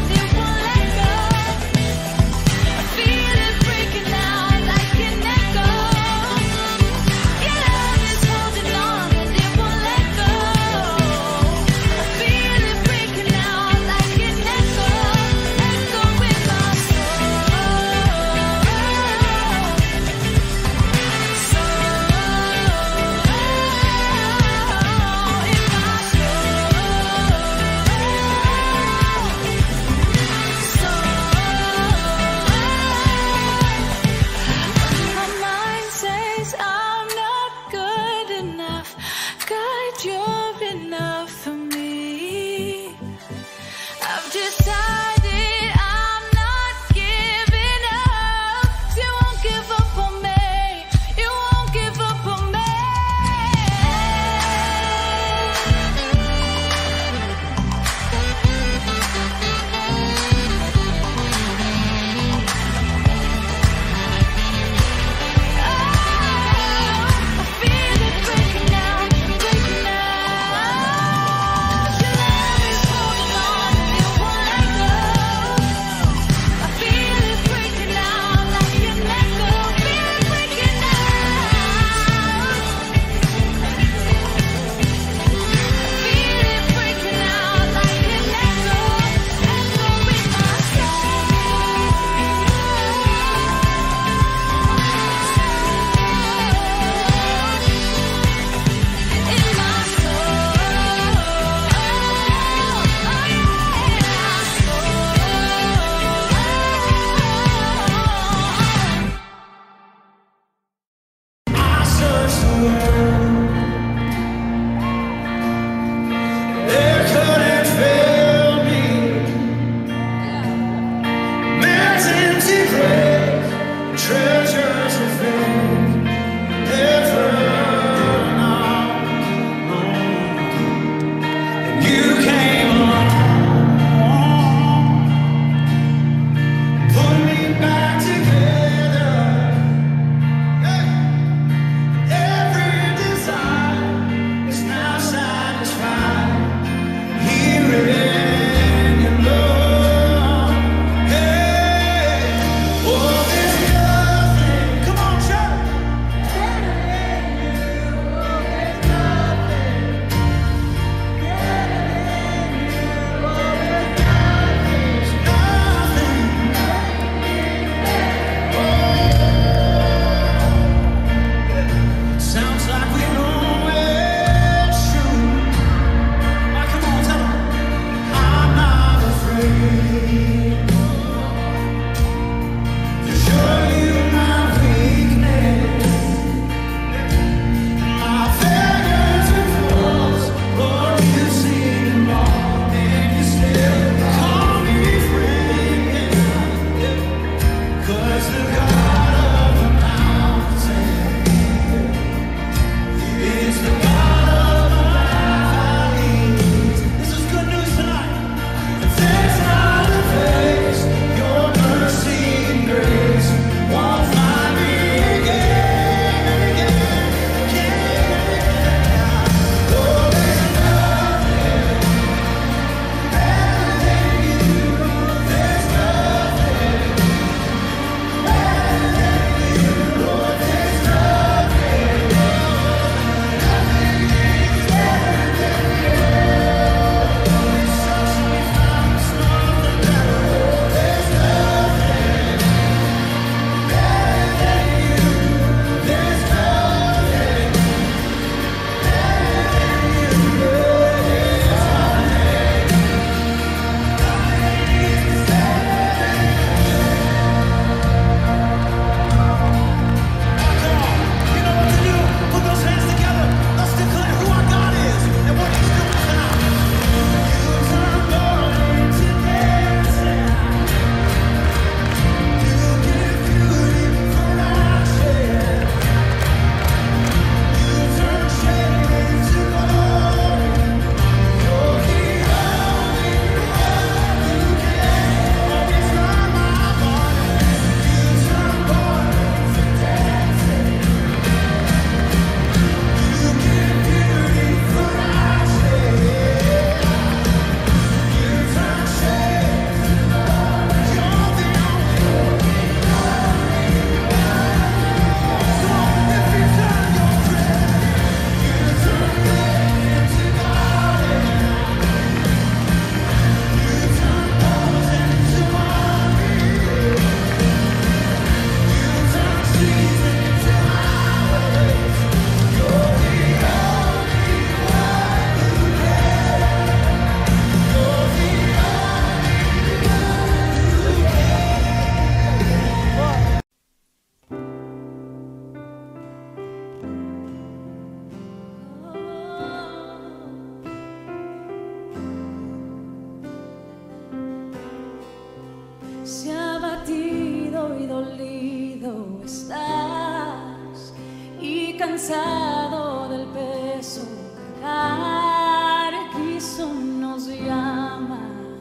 cansado del peso cargar, Cristo nos llama.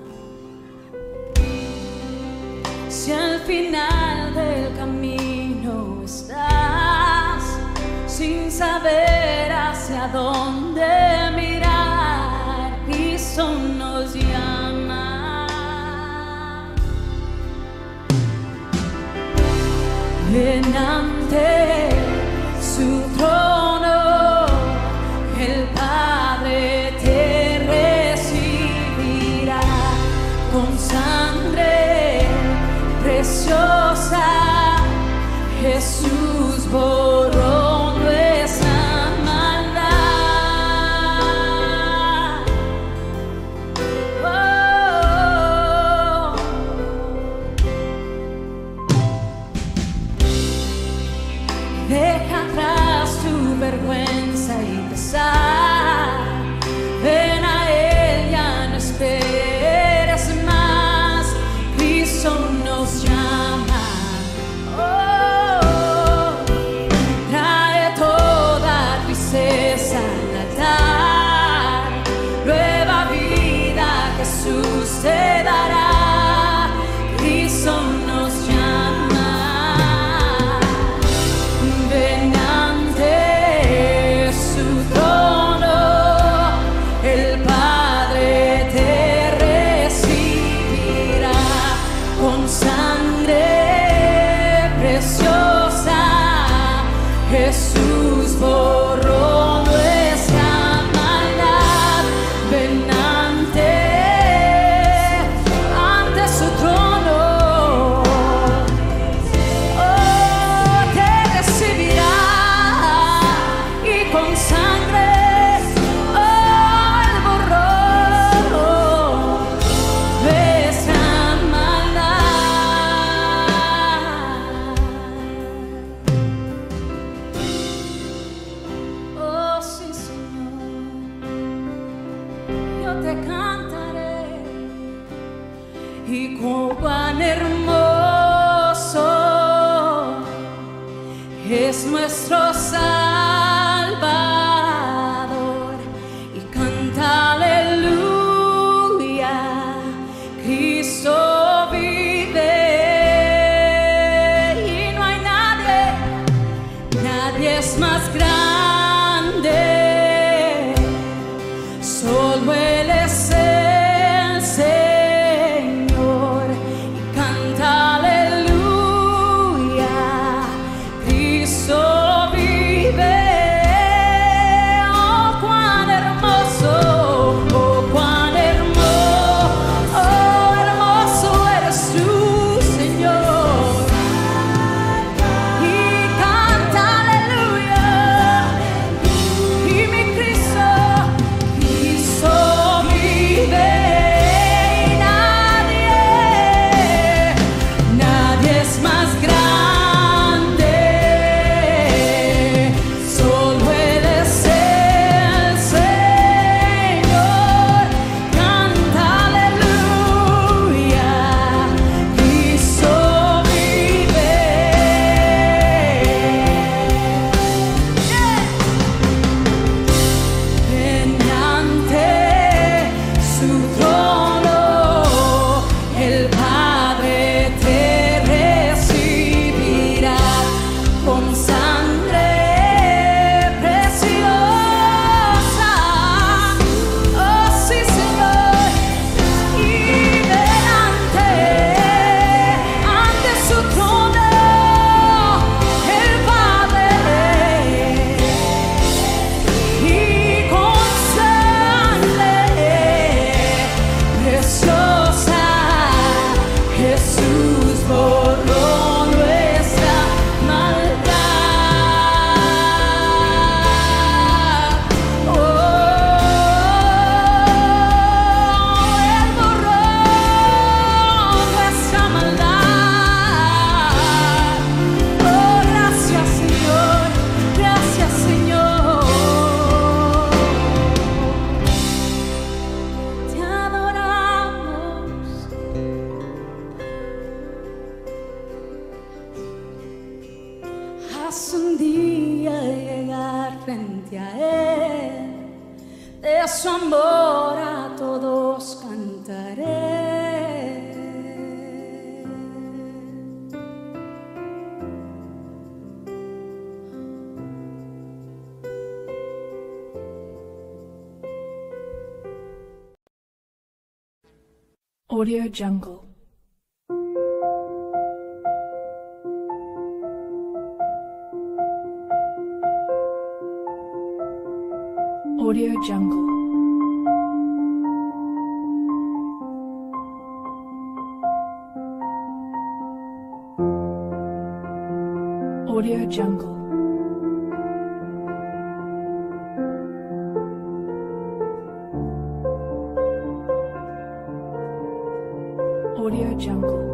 Si al final del camino estás sin saber hacia dónde mirar, Cristo nos llama. Ven ante su trono, el Padre te recibirá con sangre preciosa. Jesús borró nuestra maldad. Oh. Deja atrás tu vergüenza y pesar. Ven a Él, ya no esperes más. Cristo nos llama. Oh, trae toda tristeza al altar. Nueva vida Jesús te dará. Cristo nos llama. Ven ante su trono, el Padre te recibirá con sangre preciosa. Jesús borró nuestra maldad. Ven ante, ante su trono. Oh, te recibirá y con sangre, oh, Él borró nuestra maldad. Oh, sí, Señor, yo te cantaré. Y cuán hermoso es nuestro Salvador, y canta aleluya, Cristo vive. Y no hay nadie, nadie es más grande, solo Él es el Señor. Y canta aleluya, Cristo vive. Oh, cuán hermoso, oh, cuán hermoso, oh, hermoso eres tú, Señor. Y canta aleluya, frente a Él, de su amor a todos cantaré. Audio Jungle. Audio Jungle. Audio Jungle. Audio Jungle.